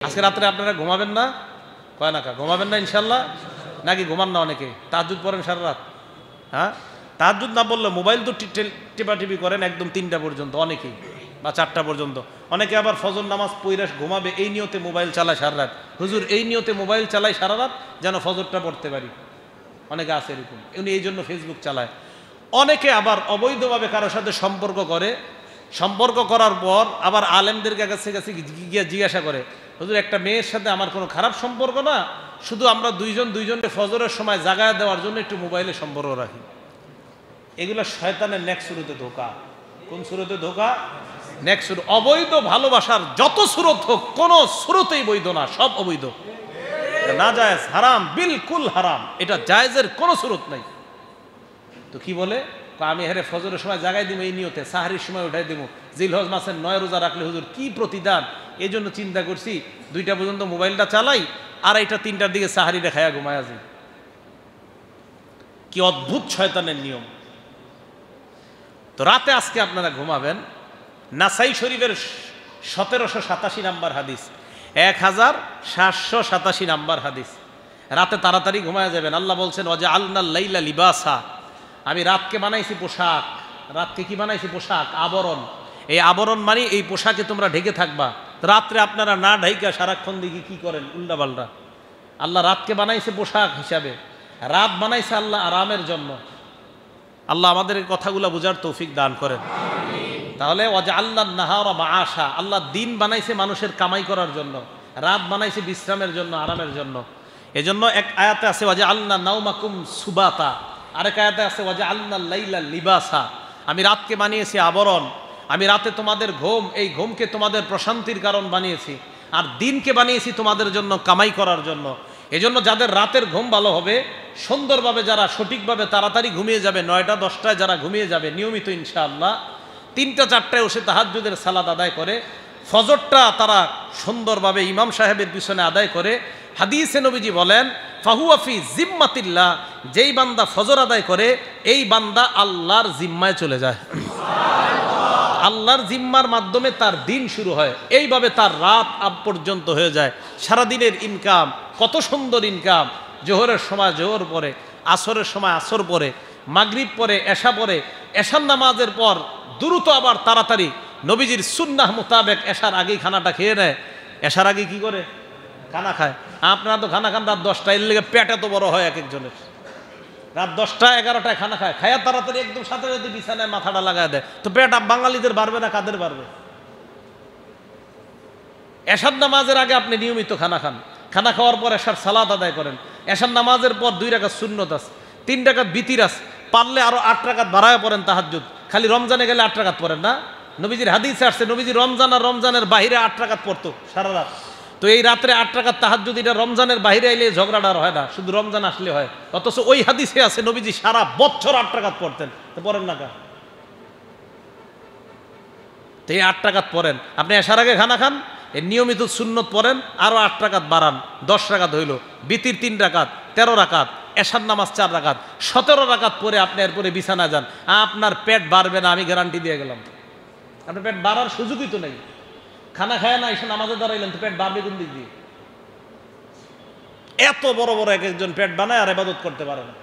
আজকে রাত্রে আপনারা ঘুমাবেন না? কয় না ঘুমাবেন না ইনশাল্লাহ? নাকি ঘুমান না অনেকে? তাহাজ্জুদ পড়েন সারা রাত? হ্যাঁ, তাহাজ্জুদ না বললে মোবাইল তো টিপাটিপি করেন একদম 3টা পর্যন্ত অনেকেই, বা 4টা পর্যন্ত। অনেকে আবার ফজর নামাজ পইরা ঘুমাবে এই নিয়তে মোবাইল চালায় সারা রাত। হুজুর এই নিয়তে মোবাইল চালাই সারা রাত যেন ফজরটা পড়তে পারি। অনেকে আছে এরকম, উনি এই জন্য ফেসবুক চালায়। অনেকে আবার অবৈধভাবে কারোর সাথে সম্পর্ক করে, সম্পর্ক করার পর আবার আলেমদের কাছে কাছে গিয়ে জিজ্ঞাসা করে, হুজুর একটা মেয়ের সাথে আমার কোনো খারাপ সম্পর্ক না, শুধু আমরা দুইজনকে ফজরের সময় জাগায় দেওয়ার জন্য একটু মোবাইলে সম্পর্ক রাখি। এগুলো শয়তানের নেক সুরতে ধোকা। কোন সুরতে ধোকা? নেক সুর। অবৈধ ভালোবাসার যত সুরত হোক কোনো সুরতেই বৈধ না, সব অবৈধ, না জায়েজ, হারাম, বিলকুল হারাম। এটা জায়েজের কোনো সুরত নাই। তো কি বলে, আমি হেরে ফজরের সময় জাগাই দিব এই নিয়তে, সাহারির সময় উঠাই দিব, জিলহজ মাসের 9 রোজা রাখলে হুজুর কি প্রতিদান, এই জন্য চিন্তা করছি 2টা পর্যন্ত মোবাইলটা চালাই আর এইটা 3টার দিকে সাহারিটা খায়া ঘুমায় আসি। কি অদ্ভুত শয়তানের নিয়ম। তো রাতে আজকে আপনারা ঘুমাবেন, নাসাই শরীফের 1787 নাম্বার হাদিস, 1787 নাম্বার হাদিস। রাতে তাড়াতাড়ি ঘুমায় যাবেন। আল্লাহ বলছেন ওয়াজা আলনাল লাইলা লিবাসা, আমি রাতকে বানাইছি পোশাক। রাতকে কি বানাইছি? পোশাক, আবরণ। এই আবরণ মানে এই পোশাকে তোমরা ঢেকে থাকবা। রাত্রে আপনারা না ঢাইকা সারাক্ষণ দিকে কি করেন? উল্টা পাল্টা। আল্লাহ রাতকে বানাইছে পোশাক হিসাবে, রাত বানাইছে আল্লাহ আরামের জন্য। আল্লাহ আমাদের এই কথাগুলো বুঝার তৌফিক দান করেন। তাহলে ওয়াজা আল্লাহ নাহারা মাআশা, আল্লাহ দিন বানাইছে মানুষের কামাই করার জন্য, রাত বানাইছে বিশ্রামের জন্য, আরামের জন্য। এজন্য এক আয়াতে আছে ওয়াজা আল্লাহ নাওমাকুম সুবাতা, আরেক আয়াতে আছে ওয়াজা আল্লাহ লাইলা লিবাসা, আমি রাতকে বানিয়েছি আবরণ, আমি রাতে তোমাদের ঘুম, এই ঘুমকে তোমাদের প্রশান্তির কারণ বানিয়েছি, আর দিনকে বানিয়েছি তোমাদের জন্য কামাই করার জন্য। এজন্য যাদের রাতের ঘুম ভালো হবে, সুন্দরভাবে যারা সঠিকভাবে তাড়াতাড়ি ঘুমিয়ে যাবে, 9টা 10টায় যারা ঘুমিয়ে যাবে নিয়মিত ইনশাআল্লাহ, 3টা 4টায় বসে তাহাজ্জুদের সালাত আদায় করে, ফজরটা তারা সুন্দরভাবে ইমাম সাহেবের পিছনে আদায় করে, হাদিসে নবীজি বলেন ফাহুয়া ফি জিম্মাতিল্লাহ, যেই বান্দা ফজর আদায় করে এই বান্দা আল্লাহর জিম্মায় চলে যায়। আল্লাহর জিম্মার মাধ্যমে তার দিন শুরু হয়, এইভাবে তার রাত পর্যন্ত হয়ে যায়। সারাদিনের ইনকাম কত সুন্দর ইনকাম। জোহরের সময় জোহর পরে, আসরের সময় আসর পরে, মাগরিব পরে, এশা পরে, এশার নামাজের পর দ্রুত আবার তাড়াতাড়ি নবীজির সুন্নাহ মোতাবেক এশার আগেই খানাটা খেয়ে নেয়। এশার আগে কি করে? খানা খায়। আপনারা তো খানা খান রাত 10টায়, এর লেগে পেট এত বড় হয় এক একজনের। রাত 10টা 11টায় খানা খায়, খায়া তাড়াতাড়ি একদম সাথে সাথে বিছানায় মাথাটা লাগায় দেয়। তো পেট বাঙালিদের বাড়বে না কাদের বাড়বে? এশার নামাজের আগে আপনি নিয়মিত খানা খান, খানা খাওয়ার পর এশার সালাত আদায় করেন, এশার নামাজের পর 2 রাকাত সুন্নত আছে, 3 রাকাত বিতির আছে, পারলে আরো 8 রাকাত বাড়ায় পড়েন তাহাজ্জুদ। খালি রমজানে গেলে 8 রাকাত পড়েন না? নবীজির হাদিসে আসছে নবীজি রমজান আর রমজানের বাহিরে 8 রাকাত পড়তো সারা রাত। তো এই রাত্রে 8 রাকাত তাহাজ্জুদ, এটা রমজানের বাহিরে আইলে ঝগড়াটা হয় না, শুধু রমজান আসলে হয়। অথচ ওই হাদিসে আছে নবীজি সারা বছর 8 রাকাত পড়তেন। তো পড়েন না কেন? তো এই 8 রাকাত পড়েন। আপনি এশার আগে খানা খান, এই নিয়মিত সুন্নত পড়েন, আরো 8 রাকাত বাড়ান, 10 রাকাত হইল, বিতির 3 রাকাত, 13 রাকাত, এশার নামাজ 4 রাকাত, 17 রাকাত পরে আপনি এরপরে বিছানা যান। আপনার পেট বাড়বে না, আমি গ্যারান্টি দিয়ে গেলাম। আপনার পেট বাড়ার সুযোগই তো নেই। খানা খায় না, এসে নামাজে দাঁড়াইলেন, তো পেট বাড়বে কোন দিক দিয়ে? এত বড় বড় এক একজন পেট বানায় আর ইবাদত করতে পারে না।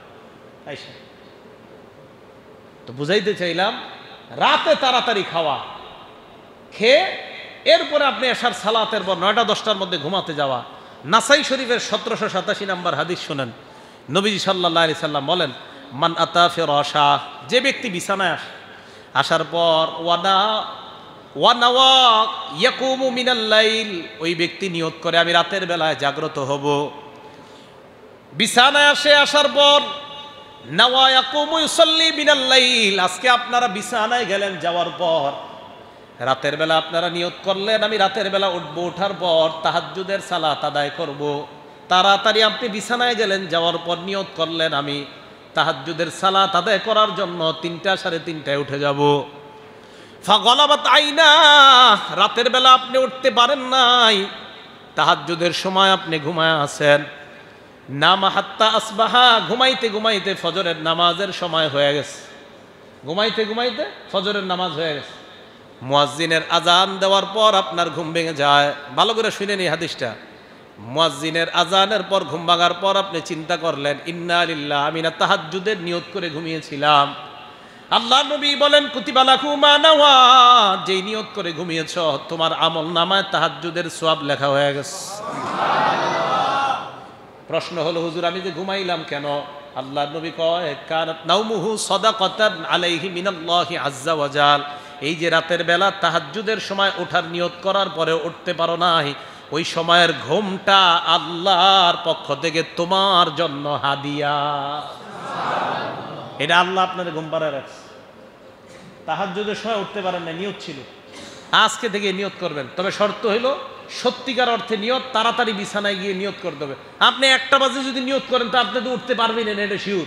তো বুঝাইতে চাইলাম, রাতে তাড়াতাড়ি খাওয়া, খেয়ে এরপরে আপনি এশার সালাতের পর 9টা 10টার মধ্যে ঘুমাতে যাওয়া। নাসাই শরীফের 1787 নাম্বার হাদিস শুনেন, নবীজি সাল্লাল্লাহু আলাইহি সাল্লাম বলেন মান আতা ফিরাশা, যে ব্যক্তি বিছানায় আসার পর ওয়ানাওয়া ইয়াকুমু মিনাল লাইল, ওই ব্যক্তি নিয়ত করে আমি রাতের বেলায় জাগ্রত হব। বিছানায় আসার পর নাওয়া ইয়াকুমু ইউসাল্লি মিনাল লাইল, আজকে আপনারা বিছানায় গেলেন, যাওয়ার পর রাতের বেলা আপনারা নিয়ত করলেন আমি রাতের বেলা উঠবো, ওঠার পর তাহাজ্জুদের সালাত আদায় করব। তাড়াতাড়ি আপনি বিছানায় গেলেন, যাওয়ার পর নিয়ত করলেন আমি তাহাজ্জুদের সালাত আদায় করার জন্য 3টা 3:30টায় উঠে যাব। ফাগলাবাত আইনা, রাতের বেলা আপনি উঠতে পারেন নাই, তাহাজ্জুদের সময় আপনি ঘুমায় আছেন। নামা হাত্তা আসবাহা, ঘুমাইতে ঘুমাইতে ফজরের নামাজের সময় হয়ে গেছে, ঘুমাইতে ঘুমাইতে ফজরের নামাজ হয়ে গেছে। মুয়াজ্জিনের আজান দেওয়ার পর আপনার ঘুম ভেঙে যায়, ভালো করে শুনে নি হাদিসটা। মুয়াজ্জিনের আজানের পর ঘুম ভাঙার পর আপনি চিন্তা করলেন ইন্না লিল্লাহ, আমি না তাহাজ্জুদের নিয়ত করে ঘুমিয়েছিলাম। আল্লাহর নবী বলেন কুতিবা লাকুম মা নাওয়া, যেই নিয়ত করে ঘুমিয়েছ তোমার আমল নামায় তাহাজ্জুদের সওয়াব লেখা হয়ে গেছে। প্রশ্ন হলো হুজুর আমি যে ঘুমাইলাম কেন? আল্লাহর নবী কয় কানাত নাওমুহু সাদাকাতান আলাইহি মিনাল্লাহি আযজা ওয়া জাল, এই যে রাতের বেলা তাহাজ্জুদের সময় ওঠার নিয়ত করার পরে উঠতে পারো নাই, ওই সময়ের ঘুমটা আল্লাহর পক্ষ থেকে তোমার জন্য হাদিয়া। এটা আল্লাহ আপনার ঘুম পাড়ায় রাখছে। তাহাজ্জুদের সময় উঠতে পারেন না, নিয়ত ছিল, আজকে থেকে নিয়ত করবেন। তবে শর্ত হইল সত্যিকার অর্থে নিয়ত, তাড়াতাড়ি বিছানায় গিয়ে নিয়ত করতে হবে। আপনি 1টা বাজে যদি নিয়ত করেন তো আপনি তো উঠতে পারবেন না, এটা শিওর।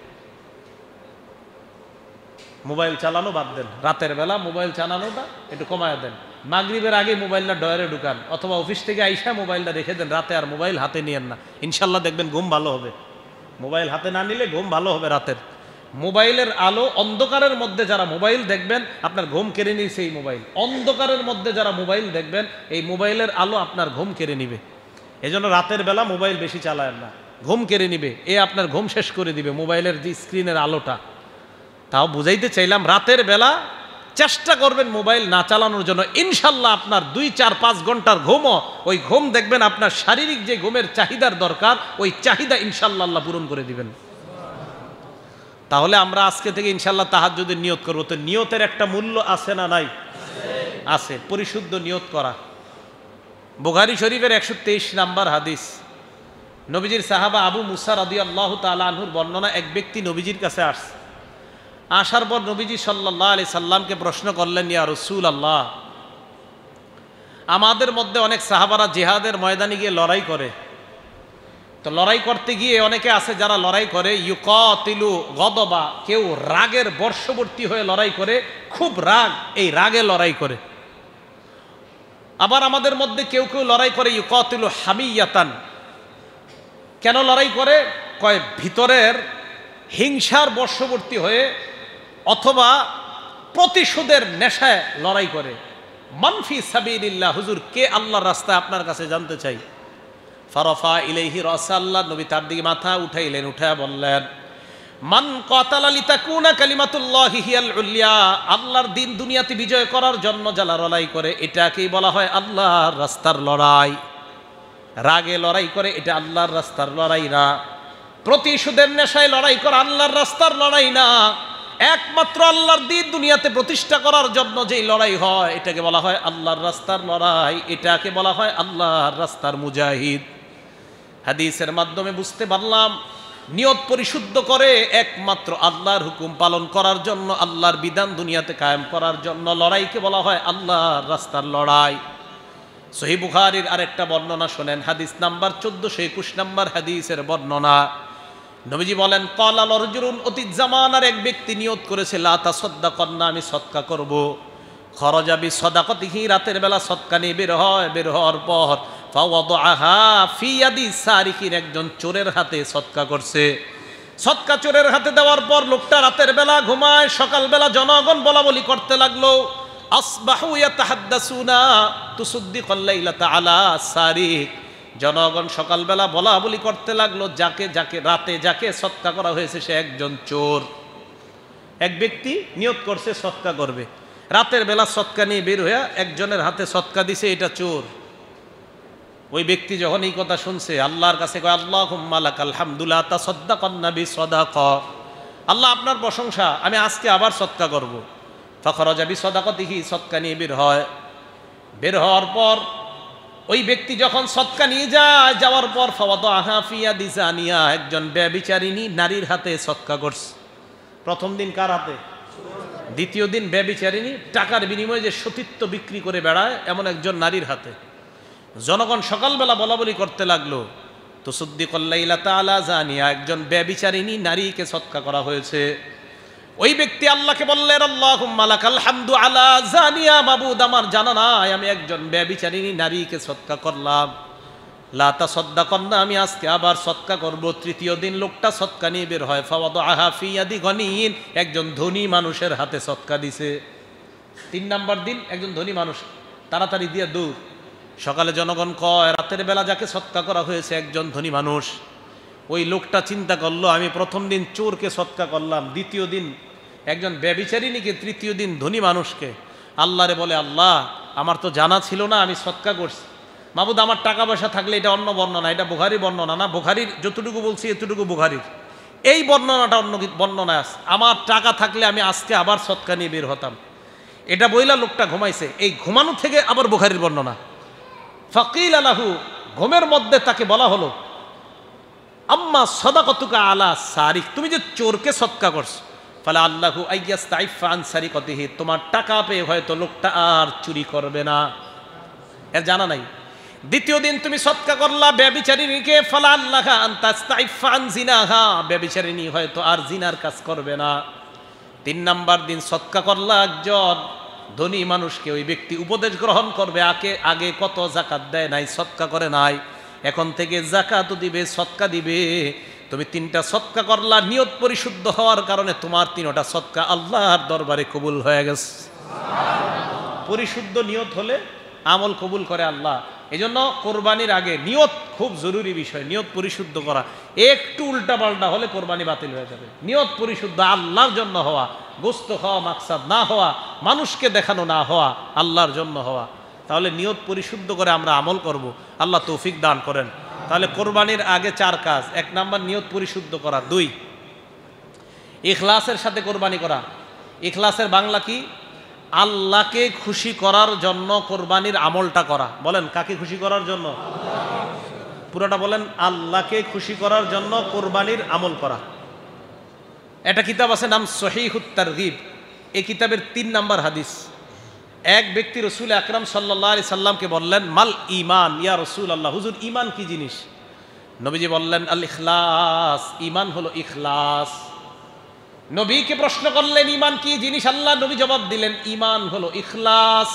মোবাইল চালানো বাদ দেন, রাতের বেলা মোবাইল চালানোটা একটু কমায় দেন। মাগরিবের আগে মোবাইলটা ডয়ারে ঢুকান, অথবা অফিস থেকে আইসা মোবাইলটা রেখে দেন, রাতে আর মোবাইল হাতে নিয়েন না। ইনশাল্লাহ দেখবেন ঘুম ভালো হবে। মোবাইল হাতে না নিলে ঘুম ভালো হবে রাতের। মোবাইলের আলো, অন্ধকারের মধ্যে যারা মোবাইল দেখবেন আপনার ঘুম কেড়ে নিয়েছে এই মোবাইল। অন্ধকারের মধ্যে যারা মোবাইল দেখবেন এই মোবাইলের আলো আপনার ঘুম কেড়ে নিবে। এজন্য রাতের বেলা মোবাইল বেশি চালায়েন না, ঘুম কেড়ে নিবে, এ আপনার ঘুম শেষ করে দিবে মোবাইলের যে স্ক্রিনের আলোটা। তাও বুঝাইতে চাইলাম রাতের বেলা চেষ্টা করবেন মোবাইল না চালানোর জন্য। ইনশাল্লাহ আপনার 2-4-5 ঘন্টার ঘুমও, ওই ঘুম দেখবেন আপনার শারীরিক যে ঘুমের চাহিদার দরকার ওই চাহিদা ইনশাল্লাহ আল্লাহ পূরণ করে দিবেন। তাহলে আমরা আজকে থেকে ইনশাল্লাহ তাহাজ্জুদের নিয়ত করব। তো নিয়তের একটা মূল্য আছে না নাই? আছে। পরিশুদ্ধ নিয়ত করা। বুখারী শরীফের 123 নাম্বার হাদিস, নবীজির সাহাবা আবু মুসা রাদিয়াল্লাহু তাআলা আনহুর বর্ণনা, এক ব্যক্তি নবীজির কাছে আসছে। আসার পর নবীজি সাল্লাল্লাহু আলাইহি সাল্লামকে প্রশ্ন করলেন, ইয়া রাসূলুল্লাহ, আমাদের মধ্যে অনেক সাহাবারা জিহাদের ময়দানে গিয়ে লড়াই করে। তো লড়াই করতে গিয়ে অনেকে আছে যারা লড়াই করে ইউকাতিলু গদবা, কেউ রাগের বর্ষবর্তী হয়ে লড়াই করে, খুব রাগ, এই রাগে লড়াই করে। আবার আমাদের মধ্যে কেউ কেউ লড়াই করে ইউকাতিলু হামিয়াতান। কেন লড়াই করে? কয় ভিতরের হিংসার বর্ষবর্তী হয়ে অথবা প্রতিশোধের নেশায় লড়াই করে। মানফি সাবিলিল্লাহ, হুজুর কে আল্লাহর রাস্তায় আপনার কাছে জানতে চাই। ফারাফা ইলাইহি রাসাল্লাহ, নবী তার দিকে মাথা উঠাইলেন, উঠায়া বললেন, মান কাতালা লিতাকুনা কালিমাতুল্লাহি হিয়াল উলিয়া, আল্লাহর দিন দুনিয়াতে বিজয় করার জন্য যারা লড়াই করে এটাকেই বলা হয় আল্লাহর রাস্তার লড়াই। রাগে লড়াই করে এটা আল্লাহর রাস্তার লড়াই না। প্রতিশোধের নেশায় লড়াই করা আল্লাহর রাস্তার লড়াই না। একমাত্র আল্লাহর দিন দুনিয়াতে প্রতিষ্ঠা করার জন্য যেই লড়াই হয় এটাকে বলা হয় আল্লাহর রাস্তার লড়াই, এটাকে বলা হয় আল্লাহর রাস্তার মুজাহিদ। হাদিসের মাধ্যমে বুঝতে পারলাম নিয়ত পরিশুদ্ধ করে একমাত্র আল্লাহর হুকুম পালন করার জন্য, আল্লাহর বিধান দুনিয়াতে কায়েম করার জন্য লড়াইকে বলা হয় আল্লাহর রাস্তার লড়াই। সহিহ বুখারীর আরেকটা বর্ণনা শোনেন, হাদিস নাম্বার 1421 নাম্বার হাদিসের বর্ণনা। নবীজি বলেন, ক্বালা রাজুলুন, অতীত জামানার এক ব্যক্তি নিয়ত করেছে, লা তাসাদ্দাকান্না, আমি সদকা করব। খরাজা বিসাদাকাতিহি, রাতের বেলা সদকা নিয়ে বের হয়। বের হওয়ার পর ফাওয়াদাহা ফি ইয়াদি সারিকিন, একজন চোরের হাতে সদকা করছে। সদকা চোরের হাতে দেওয়ার পর লোকটা রাতের বেলা ঘুমায়, সকালবেলা জনগণ বলা বলি করতে লাগলো, আসবাহু ইয়াতাহাদ্দাসুনা তুসাদ্দিকাল লাইলাতা আলা সারিক। জনগণ সকালবেলা বলা বলি করতে লাগলো, যাকে যাকে রাতে যাকে সদকা করা হয়েছে সে একজন চোর। এক ব্যক্তি নিয়ত করছে সদকা করবে, রাতের বেলা সদকা নিয়ে বের হয়ে একজনের হাতে সদকা দিছে, এটা চোর। ওই ব্যক্তি যখন এই কথা শুনছে আল্লাহর কাছে কয়, আল্লাহুম্মা লাকাল হামদু লা তাসাদ্দাকান্না বিসাদাকা, আল্লাহ আপনার প্রশংসা, আমি আজকে আবার সদকা করব। ফাখরাজা বিসাদাকাতিহি, সদকা নিয়ে বের হয়। বের হওয়ার পর ওই ব্যক্তি যখন সদকা নিয়ে যায়, যাওয়ার পর ফাওয়াদাহা ফি ইয়াদি জানিয়া, একজন ব্যভিচারিণী নারীর হাতে সদকা করছে। প্রথম দিন কার হাতে? দ্বিতীয় দিন ব্যভিচারিণী, টাকার বিনিময়ে যে সতীত্ব বিক্রি করে বেড়ায় এমন একজন নারীর হাতে। জনগণ সকালবেলা বলা বলি করতে লাগলো, তুসাদ্দিকাল লাইলাতা আলা জানিয়া, একজন ব্যভিচারিণী নারীকে সদকা করা হয়েছে। ওই ব্যক্তি আল্লাহকে বললেন, আল্লাহুম্মা লাকাল হামদু আলা জানিয়া, মাবুদ আমার জানা নাই আমি একজন ব্যভিচারিণী নারীকে সদকা করলাম। লা তাসাদ্দাকান্না, আমি আজকে আবার সদকা করব। তৃতীয় দিন লোকটা সদকা নিয়ে বের হয়। ফাওয়াদাহা ফি ইয়াদি গনিয়িন, একজন ধনী মানুষের হাতে সদকা দিছে। 3 নাম্বার দিন একজন ধনী মানুষ তাড়াতাড়ি দিয়ে দৌড়। সকালে জনগণ কয় রাতের বেলা যাকে সৎকা করা হয়েছে একজন ধনী মানুষ। ওই লোকটা চিন্তা করলো আমি প্রথম দিন চোরকে সৎকা করলাম, দ্বিতীয় দিন একজন ব্যভিচারিণীকে, তৃতীয় দিন ধনী মানুষকে। আল্লাহরে বলে আল্লাহ আমার তো জানা ছিল না, আমি সৎকা করছি। মাবুদ আমার টাকা পয়সা থাকলে, এটা অন্য বর্ণনা, এটা বুখারী বর্ণনা না, বুখারীর যতটুকু বলছি এতটুকু বুখারীর, এই বর্ণনাটা অন্য বর্ণনায় আছে। আমার টাকা থাকলে আমি আজকে আবার সৎকা নিয়ে বের হতাম। এটা বইলা লোকটা ঘুমাইছে, এই ঘুমানো থেকে আবার বুখারীর বর্ণনা। ফাকিল আলাহু, ঘুমের মধ্যে তাকে বলা হলো আম্মা সাদাকাতুকা আলা সারিক, তুমি যে চোরকে সৎকা করছো, ফালা আল্লাহু আইয়াস্তাইফা আন সারিকাতিহি, তোমার টাকা পেয়ে হয়তো লোকটা আর চুরি করবে না, এর জানা নাই। দ্বিতীয় দিন তুমি সৎকা করলা ব্যভিচারিণীকে, ফালা আল্লাহা আন তাস্তাইফা আন জিনাহা, ব্যভিচারিণী হয়তো আর জিনার কাজ করবে না। 3 নাম্বার দিন সৎকা করলা একজন ধনী মানুষকে, ওই ব্যক্তি উপদেশ গ্রহণ করবে আগে কত যাকাত দেয় নাই, সৎকা করে নাই, এখন থেকে যাকাতও দিবে, সৎকা দিবে। তুমি 3টা সৎকা করলা, নিয়ত পরিশুদ্ধ হওয়ার কারণে তোমার 3টা সৎকা আল্লাহর দরবারে কবুল হয়ে গেছে। পরিশুদ্ধ নিয়ত হলে আমল কবুল করে আল্লাহ। এজন্য কোরবানির আগে নিয়ত খুব জরুরি বিষয়, নিয়ত পরিশুদ্ধ করা। একটু উল্টা পাল্টা হলে কোরবানি বাতিল হয়ে যাবে। নিয়ত পরিশুদ্ধ, আল্লাহর জন্য হওয়া, গোস্ত খাওয়া মাকসাদ না হওয়া, মানুষকে দেখানো না হওয়া, আল্লাহর জন্য হওয়া। তাহলে নিয়ত পরিশুদ্ধ করে আমরা আমল করব, আল্লাহ তৌফিক দান করেন। তাহলে কোরবানির আগে 4 কাজ। 1 নাম্বার নিয়ত পরিশুদ্ধ করা, 2 ইখলাসের সাথে কোরবানি করা। ইখলাসের বাংলা কি? আল্লাহকে খুশি করার জন্য কোরবানির আমলটা করা। বলেন কাকে খুশি করার জন্য? পুরোটা বলেন, আল্লাহকে খুশি করার জন্য কোরবানির আমল করা। একটা কিতাব আছে নাম সহিহুত তারগিব, এই কিতাবের 3 নাম্বার হাদিস। এক ব্যক্তি রসুল আকরাম সাল্লাল্লাহু আলাইহি সাল্লামকে বললেন মাল ঈমান ইয়া রাসূলুল্লাহ, হুজুর ঈমান কি জিনিস? নবীজি বললেন আল ইখলাস, ঈমান হলো ইখলাস। নবীকে প্রশ্ন করলেন ঈমান কি জিনিস? আল্লাহ নবী জবাব দিলেন ঈমান হলো ইখলাস।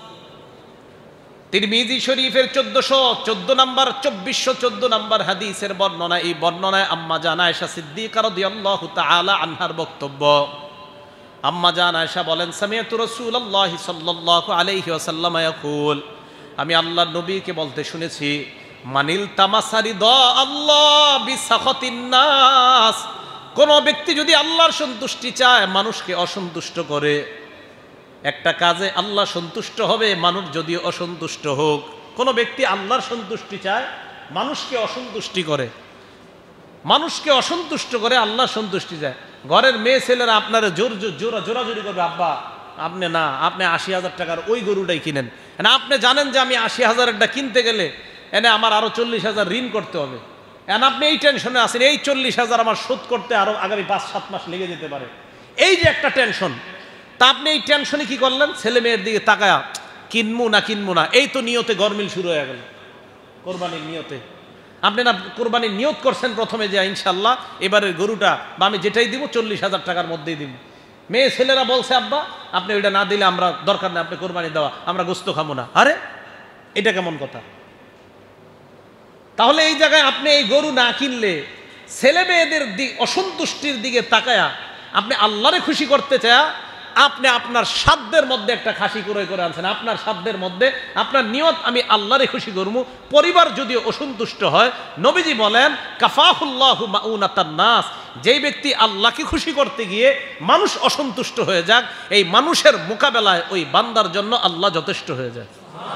তিরমিজি শরীফের 1414 নাম্বার 2414 নাম্বার হাদিসের বর্ণনা। এই বর্ণনায় আম্মা জান আয়েশা সিদ্দিকা রাদিয়াল্লাহু তাআলা আনহার বক্তব্য। আম্মা জান আয়েশা বলেন সামিআতু রাসূলুল্লাহি সাল্লাল্লাহু আলাইহি ওয়াসাল্লাম ইয়াকুল, আমি আল্লাহর নবীকে বলতে শুনেছি মানিল তামাসারিদা আল্লাহ বিসাখাতিন নাস, কোন ব্যক্তি যদি আল্লাহর সন্তুষ্টি চায়, মানুষকে অসন্তুষ্ট করে, একটা কাজে আল্লাহ সন্তুষ্ট হবে মানুষ যদিও অসন্তুষ্ট হোক। কোন ব্যক্তি আল্লাহর সন্তুষ্টি চায়, মানুষকে অসন্তুষ্টি করে, মানুষকে অসন্তুষ্ট করে আল্লাহ সন্তুষ্টি চায়। ঘরের মেয়ে ছেলেরা আপনারা জোরাজোরি করবে, আব্বা আপনি না, আপনি 80,000 টাকার ওই গরুটাই কিনেন। আপনি জানেন যে আমি 80,000-এরটা কিনতে গেলে আমার আরো 40,000 ঋণ করতে হবে। আপনি এই টেনশনে আছেন, এই 40,000 আমার শোধ করতে আরো আগামী 5-7 মাস লেগে যেতে পারে, এই যে একটা টেনশন। তা আপনি এই টেনশনে কি করলেন? ছেলে মেয়ের দিকে তাকায়া কিনবো না, এই তো নিয়তে গরমিল শুরু হয়ে গেল। কোরবানির নিয়তে আপনি না কোরবানির নিয়ত করছেন প্রথমে যে ইনশাল্লাহ এবারের গরুটা বা আমি যেটাই দিব 40,000 টাকার মধ্যেই দিব। মেয়ে ছেলেরা বলছে আব্বা আপনি ওইটা না দিলে আমরা দরকার নেই, আপনি কোরবানি দেওয়া, আমরা গোস্ত খাবো না। আরে এটা কেমন কথা? তাহলে এই জায়গায় আপনি এই গরু না কিনলে ছেলে মেয়েদের অসন্তুষ্টির দিকে তাকায়া আপনি আল্লাহরে খুশি করতে চায়, আপনি আপনার সাধ্যের মধ্যে একটা খাসি ক্রয় করে আনছেন, আপনার সাধ্যের মধ্যে আপনার নিয়ত আমি আল্লাহরে খুশি করবো। পরিবার যদিও অসন্তুষ্ট হয়, নবীজি বলেন কাফাহুল্লাহু মাউনাতান নাস, যেই ব্যক্তি আল্লাহকে খুশি করতে গিয়ে মানুষ অসন্তুষ্ট হয়ে যাক, এই মানুষের মোকাবেলায় ওই বান্দার জন্য আল্লাহ যথেষ্ট হয়ে যায়।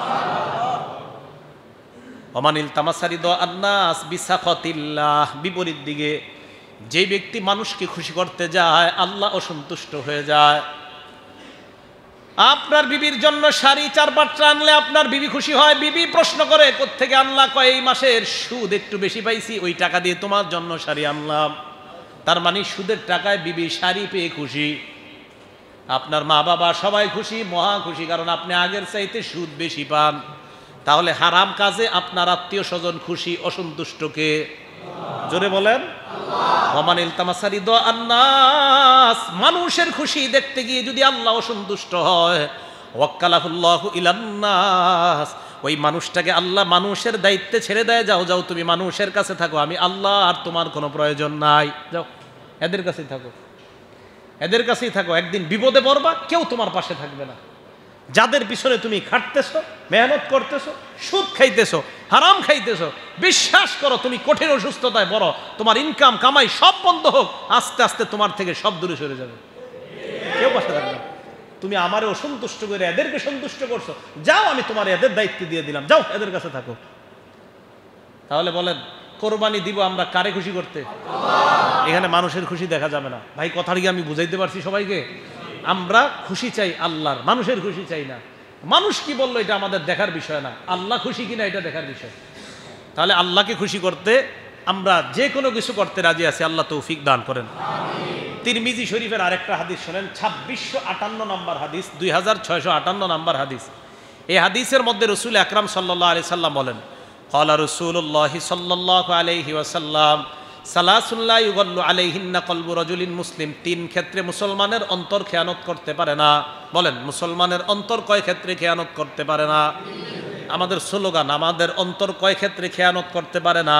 ওমানিল তামাসারিদা আন্নাস বিসাখাতিল্লাহ, বিপরীত দিকে যে ব্যক্তি মানুষকে খুশি করতে যায় আল্লাহ অসন্তুষ্ট হয়ে যায়। আপনার বিবির জন্য শাড়ি 4-5টা আনলে আপনার বিবি খুশি হয়, বিবি প্রশ্ন করে কোত্থেকে আনলা? কয় এই মাসের সুদ একটু বেশি পাইছি, ওই টাকা দিয়ে তোমার জন্য শাড়ি আনলাম। তার মানে সুদের টাকায় বিবি শাড়ি পেয়ে খুশি। আপনার মা বাবা সবাই খুশি, মহা খুশি, কারণ আপনি আগের চাইতে সুদ বেশি পান। তাহলে হারাম কাজে আপনার আত্মীয় স্বজন খুশি, অসন্তুষ্টকে জোরে বলেন ওমানিল তামাসারিদা আন্নাস, মানুষের খুশি দেখতে গিয়ে যদি আল্লাহ অসন্তুষ্ট হয়, ওয়াক্কালাহুল্লাহু ইলান নাস, ওই মানুষটাকে আল্লাহ মানুষের দায়িত্বে ছেড়ে দেয়, যাও তুমি মানুষের কাছে থাকো, আমি আল্লাহ আর তোমার কোনো প্রয়োজন নাই, যাও এদের কাছেই থাকো, একদিন বিপদে পড়বা, কেউ তোমার পাশে থাকবে না। যাদের পিছনে তুমি খাটতেছো, মেহনত করতেছো, সুদ খাইতেছো, হারাম খাইতেছো, বিশ্বাস করো তুমি কঠিন অসুস্থতায় বড়, তোমার ইনকাম কামাই সব বন্ধ হোক, আস্তে আস্তে তোমার থেকে সব দূরে সরে যাবে, কেউ পাশে থাকবে না। তুমি আমারে অসন্তুষ্ট করে এদেরকে সন্তুষ্ট করছো, যাও আমি তোমার এদের দায়িত্ব দিয়ে দিলাম, যাও এদের কাছে থাকো। তাহলে বলেন কোরবানি দিব আমরা কারে খুশি করতে? এখানে মানুষের খুশি দেখা যাবে না ভাই, কথাটা কি আমি বুঝাইতে পারছি সবাইকে? আমরা খুশি চাই আল্লাহর, মানুষের খুশি চাই না। মানুষ কি বললো এটা আমাদের দেখার বিষয় না, আল্লাহ খুশি কিনা এটা দেখার বিষয়। তাহলে আল্লাহকে খুশি করতে আমরা যে কোনো কিছু করতে রাজি আছি, আল্লাহ তৌফিক দান করেন। তিরমিজি শরীফের আরেকটা হাদিস শোনেন, 2658 নম্বর হাদিস, 2658 নম্বর হাদিস। এই হাদিসের মধ্যে রাসূল আকরাম সাল্লাল্লাহু আলাইহি সাল্লাম বলেন, ক্বালা রাসূলুল্লাহ সাল্লাল্লাহু আলাইহি ওয়াসাল্লাম সালাসুন লা ইউগাল্লু আলাইহিন্না কলবু রাজুলিন মুসলিম। তিন ক্ষেত্রে মুসলমানের অন্তর খেয়ানত করতে পারে না। বলেন মুসলমানের অন্তর কয় ক্ষেত্রে খেয়ানত করতে পারে না? আমাদের স্লোগান, আমাদের অন্তর কয় ক্ষেত্রে খেয়ানত করতে পারে না?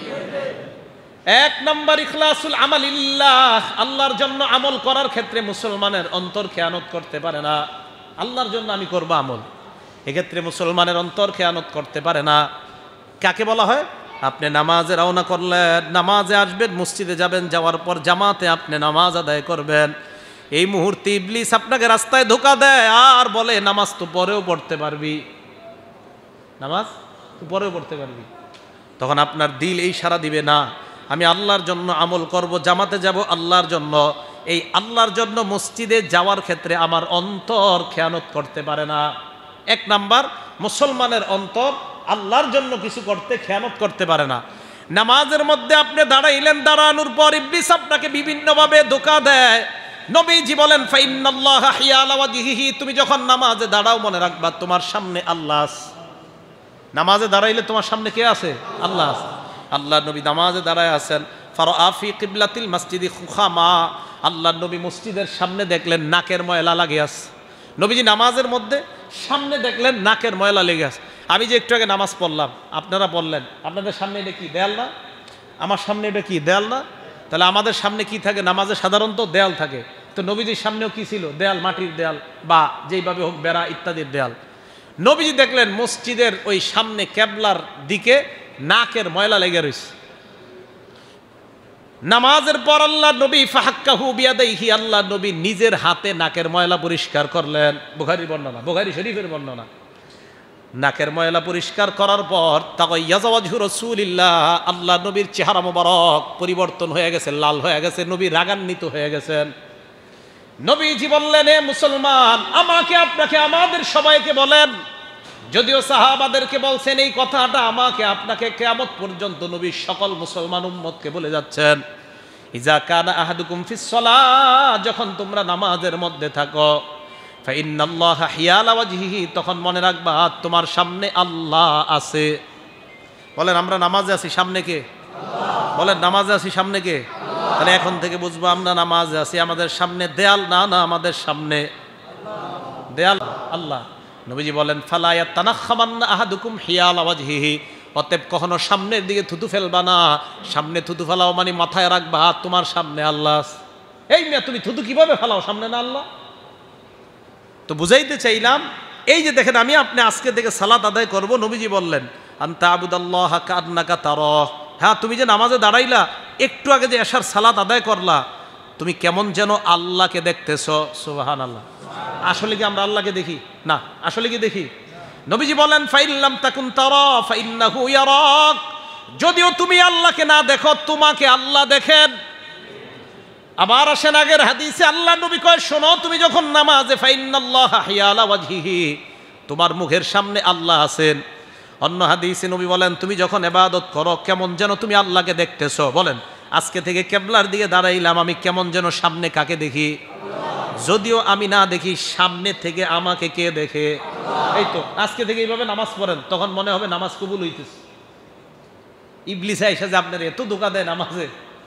এক নম্বর ইখলাসুল আমালিল্লাহ, আল্লাহর জন্য আমল করার ক্ষেত্রে মুসলমানের অন্তর খেয়ানত করতে পারে না। আল্লাহর জন্য আমি করব আমল, এক্ষেত্রে মুসলমানের অন্তর খেয়ানত করতে পারে না। কাকে বলা হয়? আপনি নামাজে রওনা করলেন, নামাজে আসবেন, মসজিদে যাবেন, যাওয়ার পর জামাতে আপনি নামাজ আদায় করবেন। এই মুহূর্তে ইবলিস আপনাকে রাস্তায় ধোঁকা দেয় আর বলে নামাজ তো পরেও পড়তে পারবি, নামাজ তো পরেও পড়তে পারবি। তখন আপনার দিল এই সাড়া দিবে, না আমি আল্লাহর জন্য আমল করব, জামাতে যাব আল্লাহর জন্য। এই আল্লাহর জন্য মসজিদে যাওয়ার ক্ষেত্রে আমার অন্তর খেয়ানত করতে পারে না। এক নাম্বার, মুসলমানের অন্তর আল্লাহর জন্য কিছু করতে খেয়ানত করতে পারে না। নামাজের মধ্যে আপনি দাঁড়াইলেন, দাঁড়ানোর পর ইবলিস আপনাকে বিভিন্নভাবে ধোঁকা দেয়। নবীজি বলেন ফাইন্নাল্লাহা হিয়ালা ওয়াজহিহি, তুমি যখন নামাজে দাঁড়াও মনে রাখবা তোমার সামনে আল্লাহ আছে। নামাজে দাঁড়াইলে তোমার সামনে কে আছে? আল্লাহ আছে। আল্লাহ নবী নামাজে দাঁড়ায় আছেন, ফারাআ ফি কিবলাতিল মসজিদি খুখামা, আল্লাহ নবী মসজিদের সামনে দেখলেন নাকের ময়লা লাগে আছে। নবীজি নামাজের মধ্যে সামনে দেখলেন নাকের ময়লা লেগে আছে। আমি যে একটু আগে নামাজ পড়লাম, আপনারা বললেন আপনাদের সামনে এটা কি দেয়াল না? আমার সামনে এটা কি দেয়াল না? তাহলে আমাদের সামনে কি থাকে? নামাজে সাধারণত দেয়াল থাকে। তো নবীজির সামনেও কি ছিল? দেয়াল, মাটির দেয়াল বা যেইভাবে হোক বেড়া ইত্যাদির দেয়াল। নবীজি দেখলেন মসজিদের ওই সামনে কেবলার দিকে নাকের ময়লা লেগে রয়েছে। নামাজের পর আল্লাহ নবী ফাহাক্কাহু বিয়াদাইহি, আল্লাহ নবী নিজের হাতে নাকের ময়লা পরিষ্কার করলেন। বুখারীর বর্ণনা, বুখারী শরীফের বর্ণনা। নাকের ময়লা পরিষ্কার করার পর তাগায়্যাযা ওয়াজহু রাসূলিল্লাহ, আল্লাহ নবীর চেহারা মোবারক পরিবর্তন হয়ে গেছে, লাল হয়ে গেছে, নবী রাগান্বিত হয়ে গেছেন। নবীজি বললেন, হে মুসলমান, আমাকে আপনাকে আমাদের সবাইকে বলেন, যদিও সাহাবাদেরকে বলছেন এই কথাটা, আমাকে আপনাকে কিয়ামত পর্যন্ত নবী সকল মুসলমান উম্মতকে বলে যাচ্ছেন, ইজা কানা আহাদুকুম ফিস সালাহ, যখন তোমরা নামাজের মধ্যে থাকো, ফাইন্নাল্লাহা হিয়ালা ওয়াজহিহি, তখন মনে রাখবা তোমার সামনে আল্লাহ আছে। বলেন আমরা নামাজে আছি, সামনে কে? বলেন নামাজে আছি, সামনে কে? তাহলে এখন থেকে বুঝবো আমরা নামাজে আছি, আমাদের সামনে দেয়াল না, না আমাদের সামনে দেয়াল আল্লাহ। নবীজি বলেন ফালা ইয়াতানাখামান্না আহাদুকুম হিয়ালা ওয়াজহিহি, অতএব কখনো সামনের দিকে থুতু ফেলবা না। সামনে থুতু ফেলাও মানে মাথায় রাখবা তোমার সামনে আল্লাহ। এই মিয়া তুমি থুতু কিভাবে ফেলাও, সামনে না আল্লাহ? তো বুঝাইতে চাইলাম, এই যে দেখেন আমি আপনি আজকে থেকে সালাত আদায় করব, নবীজি বললেন আনতা আবুদাল্লাহ কান্নাকা তারাহ, হ্যাঁ তুমি যে নামাজে দাঁড়াইলা, একটু আগে যে এশার সালাত আদায় করলা, তুমি কেমন যেন আল্লাহকে দেখতেছো। সুবহানাল্লাহ। আসলে কি আমরা আল্লাহকে দেখি? না। আসলে কি দেখি? নবীজি বলেন ফাইল্লাম তাকুন তারা ফাইন্নাহু ইয়ারাক, যদিও তুমি আল্লাহকে না দেখো, তোমাকে আল্লাহ দেখেন। আবার আসেন আগের হাদিসে আল্লাহ নবী কয়, শোনো তুমি যখন নামাজে ফাইন্নাল্লাহা হিয়ালা ওয়াজহিহি, তোমার মুখের সামনে আল্লাহ আছেন। অন্য হাদিসে নবী বলেন তুমি যখন ইবাদত করো, কেমন যেন তুমি আল্লাহকে দেখতেছো। বলেন আজকে থেকে কিবলার দিকে দাঁড়াইলাম, আমি কেমন যেন সামনে কাকে দেখি? যদিও আমি না দেখি, সামনে থেকে আমাকে কে দেখে? এই তো আজকে থেকে এইভাবে নামাজ পড়েন, তখন মনে হবে নামাজ কবুল হইতেছে। ইবলিস এসে যে আপনার এত ধোঁকা দেয় নামাজে।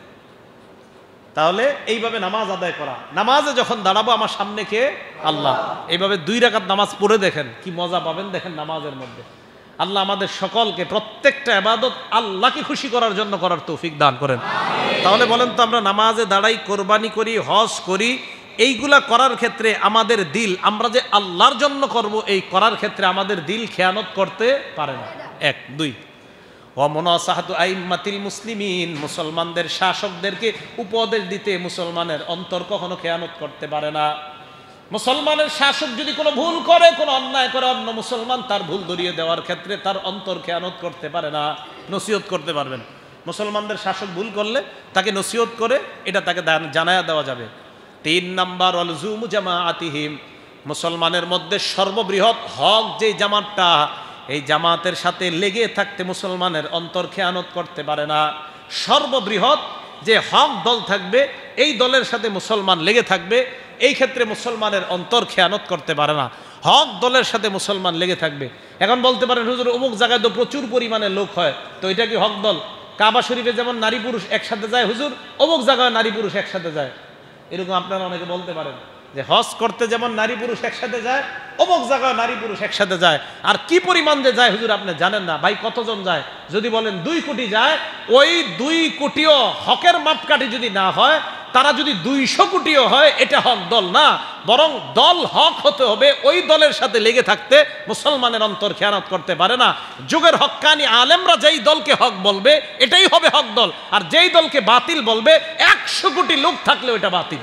তাহলে এইভাবে নামাজ আদায় করা, নামাজে যখন দাঁড়াবো আমার সামনে কে? আল্লাহ। এইভাবে 2 রাকাত নামাজ পড়ে দেখেন কি মজা পাবেন, দেখেন নামাজের মধ্যে। আল্লাহ আমাদের সকলকে প্রত্যেকটা ইবাদত আল্লাহকে খুশি করার জন্য করার তৌফিক দান করেন। তাহলে বলেন তো আমরা নামাজে দাঁড়াই, কোরবানি করি, হজ করি, এইগুলা করার ক্ষেত্রে আমাদের দিল, আমরা যে আল্লাহর জন্য করব এই করার ক্ষেত্রে আমাদের দিল খেয়ানত করতে পারে না। এক। দুই, ওয়ামুনাসাহাতু আইম্মাতিল মুসলিমিন, মুসলমানদের শাসকদেরকে উপদেশ দিতে মুসলমানের অন্তর কখনো খেয়ানত করতে পারে না। মুসলমানের শাসক যদি কোনো ভুল করে, কোনো অন্যায় করে, অন্য মুসলমান তার ভুল ধরিয়ে দেওয়ার ক্ষেত্রে তার অন্তর খেয়ানত করতে পারে না, নসিহত করতে পারবেন। মুসলমানদের শাসক ভুল করলে তাকে নসিহত করে এটা তাকে জানায়া দেওয়া যাবে। 3 নাম্বার, অলজুমু জামাআতিহিম, মুসলমানের মধ্যে সর্ববৃহৎ হক যে জামাতটা, এই জামাতের সাথে লেগে থাকতে মুসলমানের অন্তর খেয়ানত করতে পারে না। সর্ববৃহৎ যে হক দল থাকবে এই দলের সাথে মুসলমান লেগে থাকবে, এই ক্ষেত্রে মুসলমানের অন্তর খেয়ানত করতে পারে না। হক দলের সাথে মুসলমান লেগে থাকবে। এখন বলতে পারেন হুজুর অমুক জায়গায় তো প্রচুর পরিমাণে লোক হয়, তো এটা কি হক দল? কাবা শরীফে যেমন নারী পুরুষ একসাথে যায় হুজুর, অমুক জায়গায় নারী পুরুষ একসাথে যায়। এরকম আপনারা অনেকে বলতে পারেন যে হজ করতে যেমন নারী পুরুষ একসাথে যায়, অমুক জায়গায় নারী পুরুষ একসাথে যায়। আর কি পরিমাণ যে যায় হুজুর আপনি জানেন না। ভাই কতজন যায়? যদি বলেন 2 কোটি যায়, ওই 2 কোটিও হকের মাপকাঠি যদি না হয়, তারা যদি 200 কোটিও হয়, এটা হক দল না, বরং দল হক হতে হবে। ওই দলের সাথে লেগে থাকতে মুসলমানের অন্তর খেয়ানত করতে পারে না। যুগের হক্কানি আলেমরা যেই দলকে হক বলবে এটাই হবে হক দল, আর যেই দলকে বাতিল বলবে 100 কোটি লোক থাকলে ওটা বাতিল।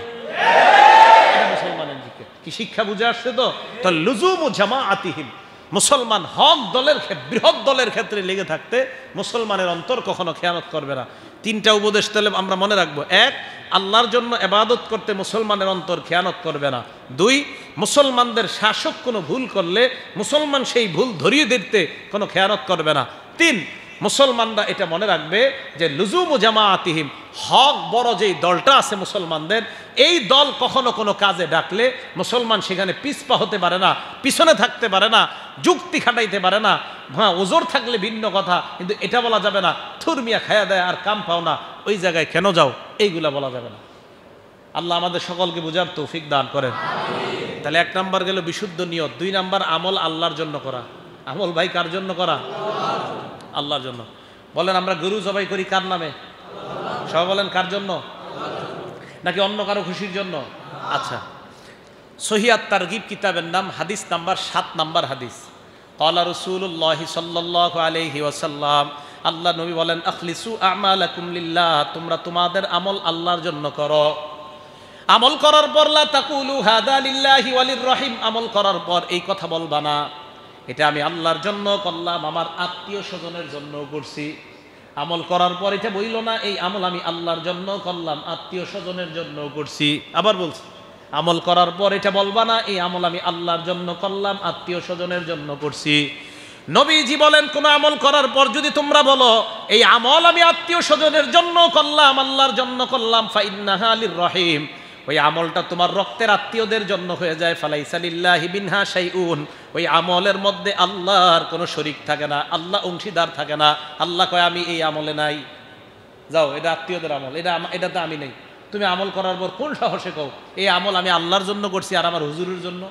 মুসলমানের দিকে কি শিক্ষা বুঝে আসছে? তো লুজুমু জামাআতিহিম, মুসলমান হক দলের বৃহৎ দলের ক্ষেত্রে লেগে থাকতে মুসলমানের অন্তর কখনো খেয়ানত করবে না। 3টা উপদেশ তাহলে আমরা মনে রাখবো। 1, আল্লাহর জন্য ইবাদত করতে মুসলমানের অন্তর খেয়ানত করবে না। 2, মুসলমানদের শাসক কোনো ভুল করলে মুসলমান সেই ভুল ধরিয়ে দিতে কোনো খেয়ানত করবে না। 3, মুসলমানরা এটা মনে রাখবে যে লুজুমু জামাআতিহিম, হক বড় যেই দলটা আছে মুসলমানদের, এই দল কখনো কোনো কাজে ডাকলে মুসলমান সেখানে পিছপা হতে পারে না, পিছনে থাকতে পারে না, যুক্তি খাটাইতে পারে না। হ্যাঁ, ওজোর থাকলে ভিন্ন কথা, কিন্তু এটা বলা যাবে না থুরমিয়া খায়া দেয় আর কাম পাও না, ওই জায়গায় কেন যাও, এইগুলা বলা যাবে না। আল্লাহ আমাদের সকলকে বুঝার তৌফিক দান করেন। তাহলে 1 নাম্বার গেল বিশুদ্ধ নিয়ত। 2 নাম্বার আমল আল্লাহর জন্য করা। আমল ভাই কার জন্য করা? আল্লাহর জন্য। বলেন আমরা গরু জবাই করি কার নামে? সবাই বলেন কার জন্য? নাকি অন্য কারো খুশির জন্য? আচ্ছা, সহিহ আত-তারগিব কিতাবের নাম, হাদিস নাম্বার 7 নাম্বার হাদিস। ক্বালা রাসূলুল্লাহ সাল্লাল্লাহু আলাইহি ওয়াসাল্লাম, আল্লাহ নবী বলেন, আখলিসু আমালাকুম লিল্লাহ, তোমরা তোমাদের আমল আল্লাহর জন্য করো। আমল করার পর লা তাকুলু হাদা লিল্লাহি ওয়ালির রহিম, আমল করার পর এই কথা বলবা না এটা আমি আল্লাহর জন্য করলাম, আমার আত্মীয় স্বজনের জন্য করছি। আমল করার পর এটা বইল না এই আমল আমি আল্লাহর জন্য করলাম, আত্মীয় স্বজনের জন্য করছি। আবার বলছি, আমল করার পর এটা বলবা না এই আমল আমি আল্লাহর জন্য করলাম, আত্মীয় স্বজনের জন্য করছি। নবীজি বলেন, কোন আমল করার পর যদি তোমরা বলো এই আমল আমি আত্মীয় স্বজনের জন্য করলাম, আল্লাহর জন্য করলাম, ফাইন্নাহা লির রহিম, ওই আমলটা তোমার রক্তের আত্মীয়দের জন্য হয়ে যায়। ফালাইসা লিল্লাহি মিনহা শাইউন, ওই আমলের মধ্যে আল্লাহর কোনো শরীক থাকে না, আল্লাহ অংশীদার থাকে না। আল্লাহ কয় আমি এই আমলে নাই, যাও এটা আত্মীয়দের আমল, এটাতে আমি নেই। তুমি আমল করার পর কোন সাহসে কও এই আমল আমি আল্লাহর জন্য করছি আর আমার হুজুরের জন্য?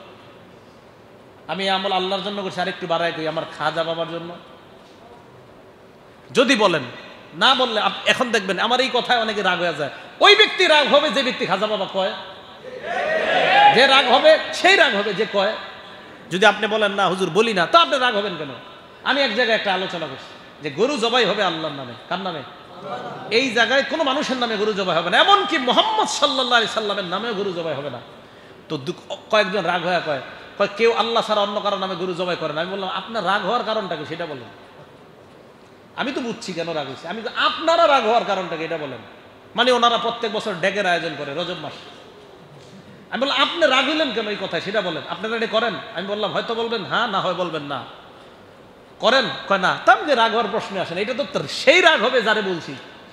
আমি এই আমল আল্লাহর জন্য করছি আর একটু বাড়ায় কই আমার খাজা বাবার জন্য। যদি বলেন, না বললে এখন দেখবেন আমার এই কথায় অনেকে রাগ হয়ে যায়। ওই ব্যক্তি রাগ হবে যে ব্যক্তি খাজা বাবা কয়, যে রাগ হবে সেই রাগ হবে যে কয়। যদি আপনি বলেন না হুজুর বলি না, তো আপনি রাগ হবেন কেন? আমি এক জায়গায় একটা আলোচনা করছি যে গরু জবাই হবে আল্লাহর নামে। কার নামে? এই জায়গায় কোনো মানুষের নামে গরু জবাই হবে না, এমনকি মুহাম্মদ সাল্লাল্লাহু আলাইহি সাল্লামের নামেও গরু জবাই হবে না। তো কয়েকজন রাগ হয়ে কয় কেউ আল্লাহ ছাড়া অন্য কারো নামে গরু জবাই করে না। আমি বললাম আপনার রাগ হওয়ার কারণটা কি সেটা বলেন। আমি তো বুঝছি কেন রাগ হয়েছে, আমি আপনারা রাগ হওয়ার কারণটাকে এটা বলেন। মানে ওনারা প্রত্যেক বছর ডেকের আয়োজন করে রজব মাস। আমি বললাম আপনি রাগ হইলেন কেন এই কথায় সেটা বলেন, আপনারা এটা করেন? আমি বললাম হয়তো বলবেন হ্যাঁ, না হয় বলবেন না। করেন? কয় না। তাম যে রাগ হওয়ার প্রশ্নে আসেন, এটা তো সেই রাগ হবে যারে বলছি।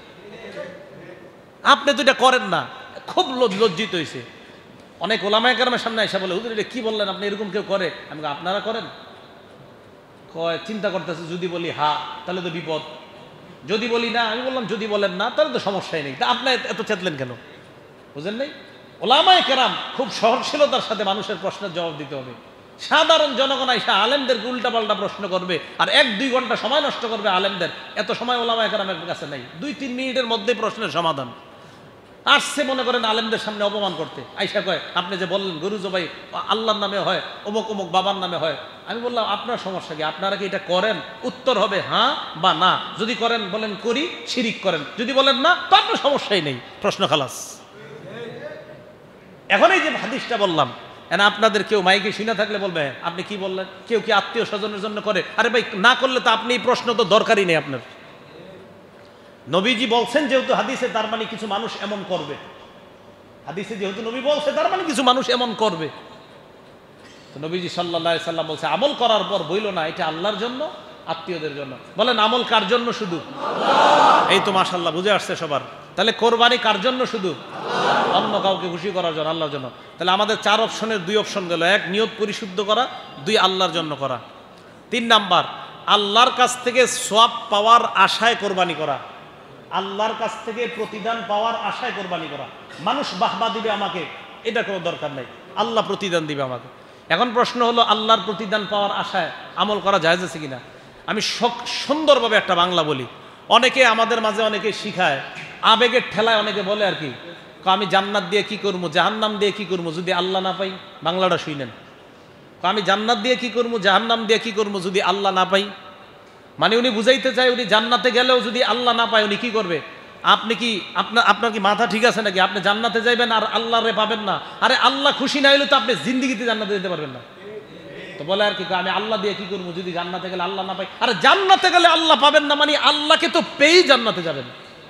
আপনি তো এটা করেন না। খুব লজ্জিত হয়েছে। অনেক ওলামায়ে কেরামের সামনে এসে বলে হুজুর এটা কি বললেন আপনি, এরকম কেউ করে? আমি আপনারা করেন? কয় চিন্তা করতেছে, যদি বলি হ্যাঁ তাহলে তো বিপদ, যদি বলি না। আমি বললাম যদি বলেন না তাহলে তো সমস্যাই নেই, তা আপনি এত চেতলেন কেন? বুঝেন নাই? ওলামায়ে কেরাম খুব সহনশীলতার সাথে মানুষের প্রশ্নের জবাব দিতে হবে। সাধারণ জনগণ আইসা আলেমদেরকে উল্টাপাল্টা প্রশ্ন করবে আর 1-2 ঘন্টা সময় নষ্ট করবে আলেমদের, এত সময় ওলামায়ে কেরামের কাছে নাই। 2-3 মিনিটের মধ্যে প্রশ্নের সমাধান। আসছে মনে করেন আলেমদের সামনে অপমান করতে, আইসা কয় আপনি যে বললেন গরু জবাই আল্লাহর নামে হয়, অমুক অমুক বাবার নামে হয়। আমি বললাম আপনার সমস্যা কি, আপনারা কি এটা করেন? উত্তর হবে হ্যাঁ বা না। যদি করেন বলেন করি, শিরিক করেন। যদি বলেন না তো আপনার সমস্যাই নেই, প্রশ্ন খালাস। এখন এই যে হাদিসটা বললাম, আপনাদের কেউ মাইকে শুনে থাকলে বলবে আপনি কি বললেন, কেউ কি আত্মীয় স্বজনের জন্য করে? আরে ভাই না করলে তো আপনি এই প্রশ্ন তো দরকারই নেই আপনার। নবীজি বলছেন যেহেতু হাদিসে, তার মানে কিছু মানুষ এমন করবে। হাদিসে যেহেতু নবী বলছে, তার মানে কিছু মানুষ এমন করবে। তো নবীজি সাল্লাল্লাহু আলাইহি সাল্লাম বলছে আমল করার পর বইল না এটা আল্লাহর জন্য, আত্মীয়দের জন্য। বলেন আমল কার জন্য? শুধু আল্লাহ। এই তো মাশাআল্লাহ বুঝে আসছে সবার। তাহলে কোরবানি কার জন্য? শুধু অন্য কাউকে খুশি করার জন্য, আল্লাহর জন্য। তাহলে আমাদের 4 অপশনের 2 অপশন গেল। 1 নিয়ত পরিশুদ্ধ করা, 2 আল্লাহর জন্য করা। 3 নাম্বার আল্লাহর কাছ থেকে সওয়াব পাওয়ার আশায় কোরবানি করা, আল্লাহর কাছ থেকে প্রতিদান পাওয়ার আশায় কোরবানি করা। মানুষ বাহবা দিবে আমাকে, এটা কোনো দরকার নাই, আল্লাহ প্রতিদান দিবে আমাকে। এখন প্রশ্ন হলো আল্লাহর প্রতিদান পাওয়ার আশায় আমল করা জায়েজ আছে কিনা? আমি সুন্দরভাবে একটা বাংলা বলি। অনেকে আমাদের মাঝে অনেকে শিখায়, আবেগের ঠেলায় অনেকে বলে আর কি, আমি জান্নাত দিয়ে কি করবো, জাহান্নাম দিয়ে কি করবো যদি আল্লাহ না পাই। বাংলাটা শুনেন, আমি জান্নাত দিয়ে কি করবো, জাহান্নাম দিয়ে কি করবো যদি আল্লাহ না পাই। মানে উনি বুঝাইতে চায় উনি জান্নাতে গেলেও যদি আল্লাহ না পায় উনি কি করবে। আপনি কি আপনার কি মাথা ঠিক আছে নাকি? আপনি জান্নাতে যাইবেন আর আল্লাহরে পাবেন না? আরে আল্লাহ খুশি না হইলে তো আপনি জিন্দিগিতে জান্নাতে যেতে পারবেন না। তো বলে আর কি আমি আল্লাহ দিয়ে কি করবো যদি জান্নাতে গেলে আল্লাহ না পাই। আরে জান্নাতে গেলে আল্লাহ পাবেন না মানে আল্লাহকে তো পেয়েই জান্নাতে যাবেন।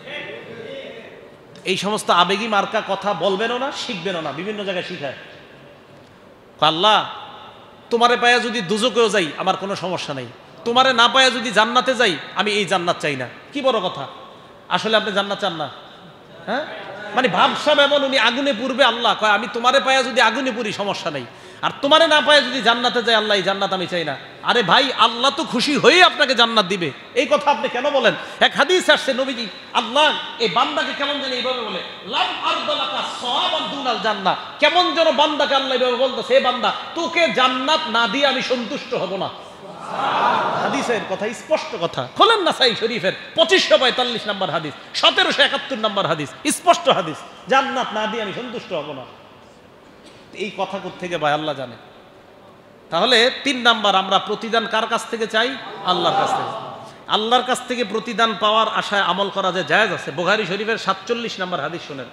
এই সমস্ত আবেগী মার্কা কথা বলবেনও না, শিখবেনও না। বিভিন্ন জায়গায় শিখায় আল্লাহ তোমারে পায়া যদি দুজকেও যাই আমার কোনো সমস্যা নেই, তোমারে না পায়া যদি জান্নাতে যাই আমি এই জান্নাত চাই না। কি বড় কথা! আসলে আপনি জান্নাত চান না? হ্যাঁ, মানে ভাবসাব এমন উনি আগুনে পুড়বে, আল্লাহ কয় আমি তোমারে পায়া যদি আগুনে পুড়ি সমস্যা নেই, আর তোমারে না পায়া যদি জান্নাতে যাই আল্লাহ এই জান্নাত আমি চাই না। আরে ভাই আল্লাহ তো খুশি হয়ে আপনাকে জান্নাত দিবে, এই কথা আপনি কেন বলেন? এক হাদিস আসছে নবীজি আল্লাহ এই বান্দাকে কেমন জানি এইভাবে বলে, লাম আরদালাকা সাওয়াবান দুনাল জান্নাহ। কেমন যেন বান্দাকে আল্লাহ এইভাবে বলতেছে, হে বান্দা তোকে জান্নাত না দিয়ে আমি সন্তুষ্ট হব না। হাদিসের কথা, স্পষ্ট কথা। খোলেন নাসাই শরীফের 2545 নম্বর হাদিস, 1771 নম্বর হাদিস, স্পষ্ট হাদিস, জান্নাত না দিয়ে আমি সন্তুষ্ট হব না। এই কথা কোত্থেকে ভাই আল্লাহ জানে। তাহলে 3 নাম্বার আমরা প্রতিদান কার কাছ থেকে চাই? আল্লাহর কাছ থেকে। আল্লাহর কাছ থেকে প্রতিদান পাওয়ার আশায় আমল করা যায়, জায়েজ আছে। বুখারী শরীফের 47 নম্বর হাদিস শুনেন।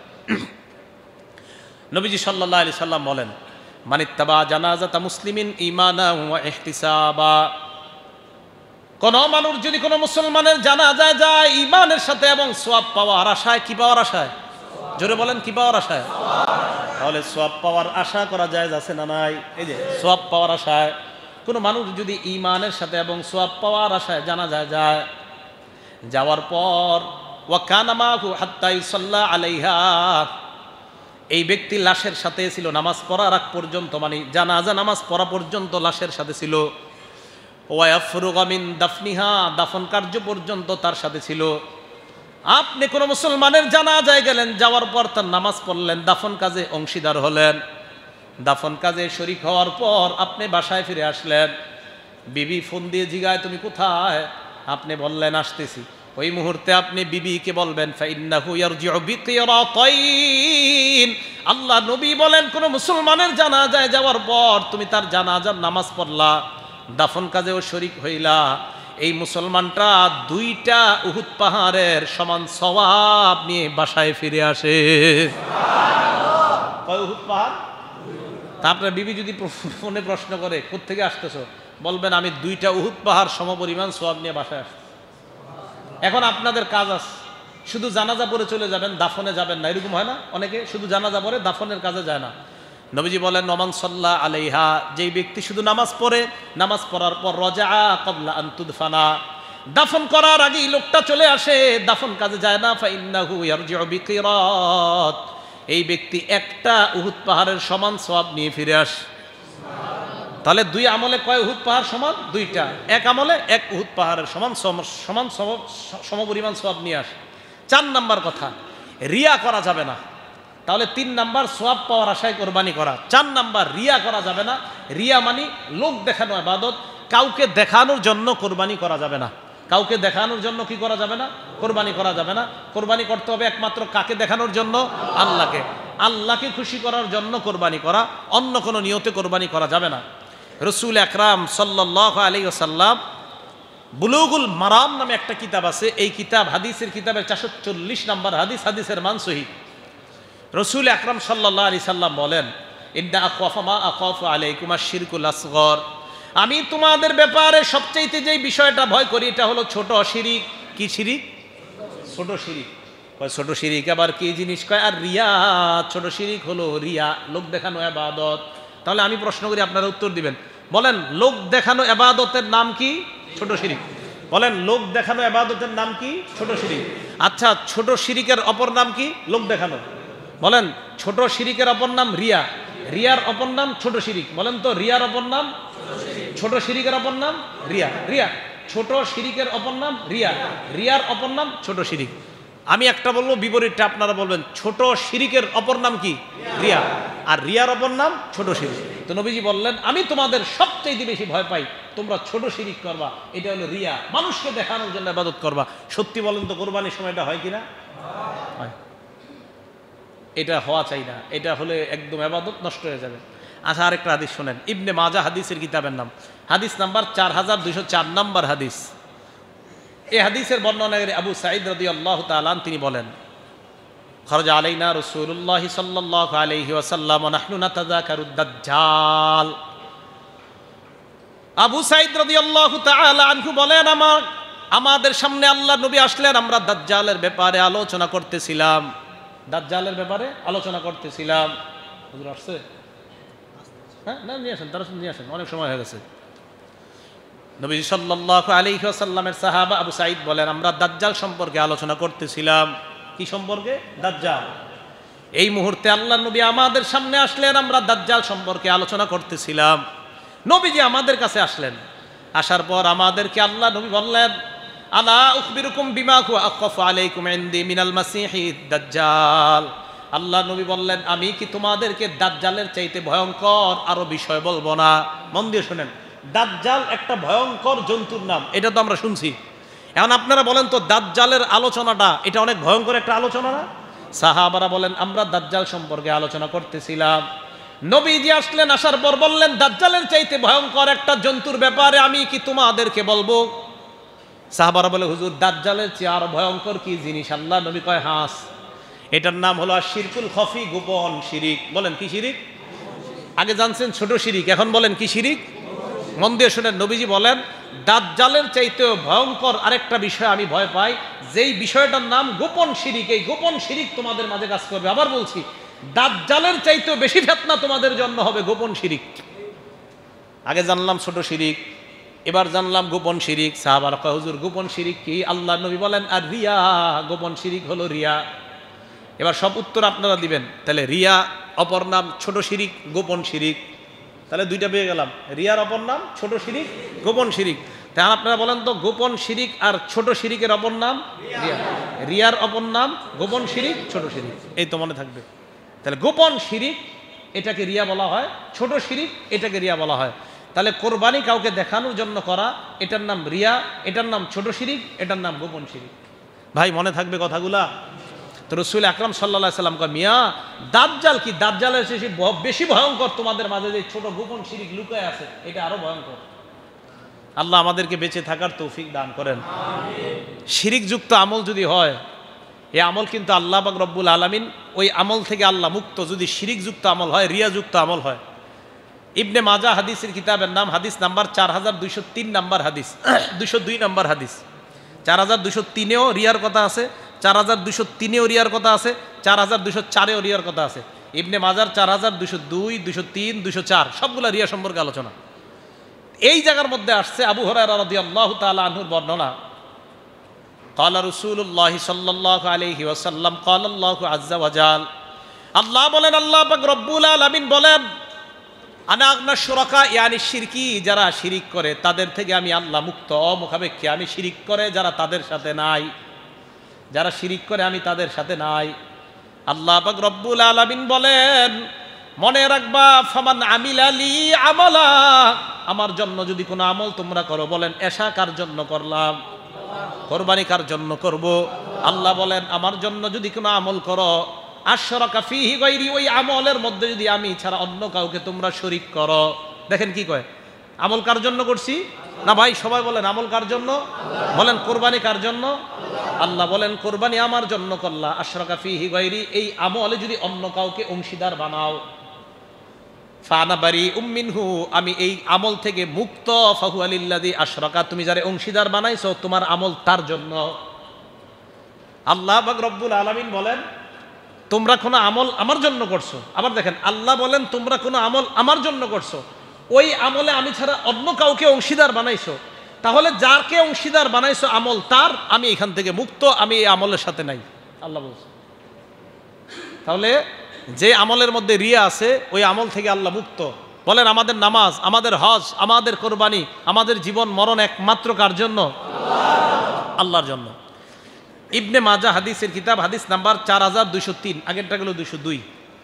নবীজি সাল্লাল্লাহু আলাইহি সাল্লাম বলেন, মানিত্তাবা জানাজাতা মুসলিমিন ঈমানান ওয়া ইহতিসাবা। কোন মানুষ যদি কোনো মুসলমানের জানাজায় যায় ঈমানের সাথে এবং সওয়াব পাওয়ার আশায়, কি পাওয়ার আশায়? জোরে বলেন, কি পাওয়ার আশায়? তাহলে সওয়াব পাওয়ার আশা করা জায়েজ আছে না নাই? এই যে সওয়াব পাওয়ার আশায় কোনো মানুষ যদি ঈমানের সাথে এবং সওয়াব পাওয়ার আশায় জানাজায় যায়, যাওয়ার পর ওয়া কানা মাহু হাত্তা ইউসাল্লা আলাইহা, এই ব্যক্তি লাশের সাথে ছিল নামাজ পড়ার আগ পর্যন্ত, মানে জানাজা নামাজ পড়া পর্যন্ত লাশের সাথে ছিল। ওয়া ইয়াফরুগা মিন দাফনিহা, দাফন কার্য পর্যন্ত তার সাথে ছিল। আপনি কোনো মুসলমানের জানাজায় গেলেন, যাওয়ার পর তার নামাজ পড়লেন, দাফন কাজে অংশীদার হলেন, দাফন কাজে শরীক হওয়ার পর আপনি বাসায় ফিরে আসলেন, বিবি ফোন দিয়ে জিগায় তুমি কোথায়? আপনি বললেন আসতেছি। ওই মুহূর্তে আপনি বিবিকে বলবেন ফাইন্নাহু ইয়ারজিউ বিকিরাতাইন। আল্লাহ নবী বলেন কোন মুসলমানের জানাজায় যাওয়ার পর তুমি তার জানাজার নামাজ পড়লা, দাফন কাজেও শরীক হইলা, এই মুসলমানটা 2টা উহুদ পাহাড়ের সমান সওয়াব নিয়ে বাসায় ফিরে আসে। কয় উহুদ পাহাড়? তারপরে বিবি যদি ফোনে প্রশ্ন করে কোত্থেকে আসতেছো, বলবেন আমি 2টা উহুদ পাহাড় সমপরিমাণ সওয়াব নিয়ে বাসায় আসছি। এখন আপনাদের কাজ আছে, শুধু জানাজা পড়ে চলে যাবেন, দাফনে যাবেন না, এরকম হয় না? অনেকে শুধু জানাজা পড়ে দাফনের কাজে যায় না। নবীজি বলেন ওমান সাল্লা আলাইহা, যেই ব্যক্তি শুধু নামাজ পড়ে, নামাজ পড়ার পর রজা ক্বাবলা আন তুদফানা, দাফন করার আগেই লোকটা চলে আসে, দাফন কাজে যায় না, ফাইন্নাহু ইয়ারজিউ বিকিরাত, এই ব্যক্তি 1টা উহুদ পাহাড়ের সমান সওয়াব নিয়ে ফিরে আসে। তাহলে 2 আমলে কয় উহুদ পাহাড় সমান? 2টা। 1 আমলে 1 উহুদ পাহাড়ের সমান সমপরিমাণ সওয়াব নিয়ে আসে। 4 নাম্বার কথা, রিয়া করা যাবে না। তাহলে 3 নাম্বার সওয়াব পাওয়ার আশায় কোরবানি করা, 4 নাম্বার রিয়া করা যাবে না। রিয়া মানে লোক দেখানো ইবাদত, কাউকে দেখানোর জন্য কোরবানি করা যাবে না। কাউকে দেখানোর জন্য কি করা যাবে না? কোরবানি করা যাবে না। কোরবানি করতে হবে একমাত্র কাকে দেখানোর জন্য? আল্লাহকে। আল্লাহকে খুশি করার জন্য কোরবানি করা, অন্য কোনো নিয়তে কোরবানি করা যাবে না। রাসূল আকরাম সাল্লাল্লাহু আলাইহি ওয়াসাল্লাম বুলুগুল মারাম নামে একটা কিতাব আছে, এই কিতাব হাদিসের কিতাবের 440 নম্বর হাদিস, হাদিসের মান সহিহ। রাসূল আকরাম সাল্লাল্লাহু আলাইহি সাল্লাম বলেন, ইন্না আখাফা মা আখাফু আলাইকুম আশ-শিরকুল আসগর, আমি তোমাদের ব্যাপারে সবচাইতে যেই বিষয়টা ভয় করি এটা হলো ছোট শিরিক। কি শিরিক? ছোট শিরিক। কয় ছোট শিরিক আবার কি জিনিস? কয় আর রিয়া। ছোট শিরিক হলো রিয়া, লোক দেখানো ইবাদত। তাহলে আমি প্রশ্ন করি, আপনারা উত্তর দিবেন। বলেন, লোক দেখানো ইবাদতের নাম কি? ছোট শিরিক। বলেন, লোক দেখানো ইবাদতের নাম কি? ছোট শিরিক। আচ্ছা, ছোট শিরিকের অপর নাম কি? লোক দেখানো। বলেন, ছোট শিরিকের অপর নাম রিয়া, রিয়ার অপর নাম ছোট শিরিক। বলেন তো, রিয়ার অপর নাম? ছোট শিরিকের অপর নাম রিয়া, রিয়া। ছোট শিরিকের অপর নাম রিয়া, রিয়ার অপর নাম ছোট শিরিক। আমি একটা বলবো, বিপরীতটা আপনারা বলবেন। ছোট শিরিকের অপর নাম কি? রিয়া। আর রিয়ার অপর নাম ছোট শিরিক। তো নবীজি বললেন, আমি তোমাদের সবচেয়ে বেশি ভয় পাই তোমরা ছোট শিরিক করবা, এটা হলো রিয়া, মানুষকে দেখানোর জন্য ইবাদত করবা। সত্যি বলেন তো, কোরবানির সময়টা হয় কিনা? হয়। এটা হওয়া চাই না, এটা হলে একদম ইবাদত নষ্ট হয়ে যাবে। আচ্ছা, আরেকটা হাদিস শোনেন, ইবনে মাজাহ হাদিসের কিতাবের নাম, হাদিস নাম্বার 4204 নম্বর হাদিস। এই হাদিসের বর্ণনাকারী আবু সাঈদ রাদিয়াল্লাহু তাআলা তিনি বলেন, খরজা আলাইনা রাসূলুল্লাহ সাল্লাল্লাহু আলাইহি ওয়াসাল্লাম ওয়া নাহনু নাতাযাকারুদ দাজ্জাল। আবু সাঈদ রাদিয়াল্লাহু তাআলা আনহু বলেন, আমাদের সামনে আল্লাহর নবী আসলেন, আমরা দাজ্জালের ব্যাপারে আলোচনা করতেছিলাম। দাজ্জালের ব্যাপারে আলোচনা করতেছিলাম। হুজুর আসছে? হ্যাঁ, না, নিয়ে আসেন, তারা নিয়ে আসেন, অনেক সময় হয়ে গেছে। নবী সাল্লাল্লাহু আলাইহি ওয়াসাল্লামের সাহাবা আবু সাঈদ বলেন, আমরা দাজ্জাল সম্পর্কে আলোচনা করতেছিলাম। কি সম্পর্কে? দাজ্জাল। এই মুহূর্তে আল্লাহর নবী আমাদের সামনে আসলেন, আমরা দাজ্জাল সম্পর্কে আলোচনা করতেছিলাম। নবীজি আমাদের কাছে আসলেন, আসার পর আমাদেরকে আল্লাহ নবী বললেন, আলা উখবিরুকুম বিমা হুয়া আখাফু আলাইকুম ইনদি মিনাল মাসিহিদ দাজ্জাল। আল্লাহ নবী বললেন, আমি কি তোমাদেরকে দাজ্জালের চাইতে ভয়ঙ্কর আরো বিষয় বলবো না? মন দিয়ে শুনেন, দাজ্জাল একটা ভয়ঙ্কর জন্তুর নাম, এটা তো আমরা শুনছি। এখন আপনারা বলেন তো, দাজ্জালের আলোচনাটা এটা অনেক ভয়ঙ্কর একটা আলোচনা না? সাহাবারা বলেন, আমরা দাজ্জাল সম্পর্কে আলোচনা করতেছিলাম। নবীজি আসলেন, আসার পর বললেন, দাজ্জালের চাইতে ভয়ঙ্কর একটা জন্তুর ব্যাপারে আমি কি তোমাদেরকে বলবো? সাহাবারা বলে, হুজুর, দাজ্জালের চেয়ে আর ভয়ঙ্কর কি জিনিস? আল্লাহ নবী কয়, হাস, এটার নাম হলো শিরকুল খফি, গোপন শিরিক। বলেন, কি শিরিক? আগে জানছেন ছোট শিরিক, এখন বলেন কি শিরিক? মন দিয়ে শুনেন, নবীজি বলেন, দাজ্জালের চাইতেও ভয়ঙ্কর আরেকটা বিষয় আমি ভয় পাই, যেই বিষয়টার নাম গোপন শিরিক। এই গোপন শিরিক তোমাদের মাঝে কাজ করবে। আবার বলছি, দাজ্জালের চাইতেও বেশি ফিতনা তোমাদের জন্য হবে গোপন শিরিক। আগে জানলাম ছোট শিরিক, এবার জানলাম গোপন শিরিক। সাহাবারা কয়, হুজুর, গোপন শিরিক কি? আল্লাহ নবী বলেন, আর রিয়া, গোপন শিরিক হলো রিয়া। এবার সব উত্তর আপনারা দিবেন। তাহলে রিয়া অপর নাম ছোট শিরিক, গোপন শিরিক। তাহলে দুইটা পেয়ে গেলাম, রিয়ার অপর নাম ছোট শিরিক, গোপন শিরিক। তাহলে আপনারা বলেন তো, গোপন শিরিক আর ছোট শিরিকের অপর নাম রিয়া, রিয়ার অপর নাম গোপন শিরিক, ছোট শিরিক। এই তো মনে থাকবে। তাহলে গোপন শিরিক এটাকে রিয়া বলা হয়, ছোট শিরিক এটাকে রিয়া বলা হয়। তাহলে কোরবানি কাউকে দেখানোর জন্য করা, এটার নাম রিয়া, এটার নাম ছোট শিরিক, এটার নাম গোপন শিরিক। ভাই, মনে থাকবে কথাগুলা? তো রাসূল আকরাম সাল্লাল্লাহু আলাইহি সাল্লাম কয়, মিয়া, দাজ্জাল কি? দাজ্জালের চেয়ে বেশি ভয়ঙ্কর তোমাদের মাঝে যে ছোট গোপন শিরিক লুকায় আছে, এটা আরো ভয়ঙ্কর। আল্লাহ আমাদেরকে বেঁচে থাকার তৌফিক দান করেন। শিরিক যুক্ত আমল যদি হয়, এই আমল কিন্তু আল্লাহ পাক রব্বুল আলামিন ওই আমল থেকে আল্লাহ মুক্ত। যদি শিরিক যুক্ত আমল হয়, রিয়া যুক্ত আমল হয়। ইবনে মাজাহ হাদিসের কিতাবের নাম, হাদিস নাম্বার 4203 নম্বর হাদিস, 202 নম্বর হাদিস। 4203-এও রিয়ার কথা আছে, 4203-এও রিয়ার কথা আছে, 4204-এও রিয়ার কথা আছে। ইবনে মাজার 4202, 203, 204 সবগুলা রিয়া সম্পর্কে আলোচনা। এই জায়গার মধ্যে আসছে আবু হুরায়রা রাদিয়াল্লাহু তাআলা আনহুর বর্ণনা, ক্বালা রাসূলুল্লাহ সাল্লাল্লাহু আলাইহি ওয়াসাল্লাম, ক্বালা আল্লাহু আযজা ওয়া জাল, আল্লাহ বলেন, আল্লাহ পাক রব্বুল আলামিন বলেন, আনা আগনা শুরাকা, ইয়ানি শিরকি, যারা শিরিক করে তাদের থেকে আমি আল্লাহ মুক্ত, অমুখাপেক্ষী। আমি শিরিক করে যারা তাদের সাথে নাই, যারা শিরিক করে আমি তাদের সাথে নাই। আল্লাহ পাক রব্বুল আলামিন বলেন, মনে রাখবা, ফামান আমিলা লি আমালা, আমার জন্য যদি কোনো আমল তোমরা করো। বলেন, এশা কার জন্য করলাম? কোরবানি কার জন্য করব? আল্লাহ বলেন আমার জন্য যদি কোনো আমল করো, আশরাকা ফীহি গায়রি, ওই আমলের মধ্যে যদি আমি ছাড়া অন্য কাউকে তোমরা শরীক করো। দেখেন কি কয়, আমল কার জন্য করছি না ভাই? সবাই বলেন আমল কার জন্য? বলেন কোরবানি কার জন্য? আল্লাহ বলেন কোরবানি আমার জন্য করলা, আশরাকা ফীহি গায়রি, এই আমলে যদি অন্য কাউকে অংশীদার বানাও, ফানা বারিউম মিনহু, আমি এই আমল থেকে মুক্ত, ফাহুয়া লিল্লাযী আশরাকা, তুমি যারে অংশীদার বানাইছো তোমার আমল তার জন্য। আল্লাহ পাক রব্বুল আলামিন বলেন তোমরা কোনো আমল আমার জন্য করছো। আবার দেখেন আল্লাহ বলেন তোমরা কোনো আমল আমার জন্য করছো, ওই আমলে আমি ছাড়া অন্য কাউকে অংশীদার বানাইছো, তাহলে যারকে অংশীদার বানাইছো আমল তার, আমি এখান থেকে মুক্ত, আমি এই আমলের সাথে নাই, আল্লাহ বলছে। তাহলে যে আমলের মধ্যে রিয়া আছে ওই আমল থেকে আল্লাহ মুক্ত। বলেন আমাদের নামাজ, আমাদের হজ, আমাদের কোরবানি, আমাদের জীবন মরণ একমাত্র কার জন্য? আল্লাহর জন্য। ইবনে মাজাহ হাদিসের কিতাব, হাদিস নাম্বার 4203, আগেরটা গেল 202,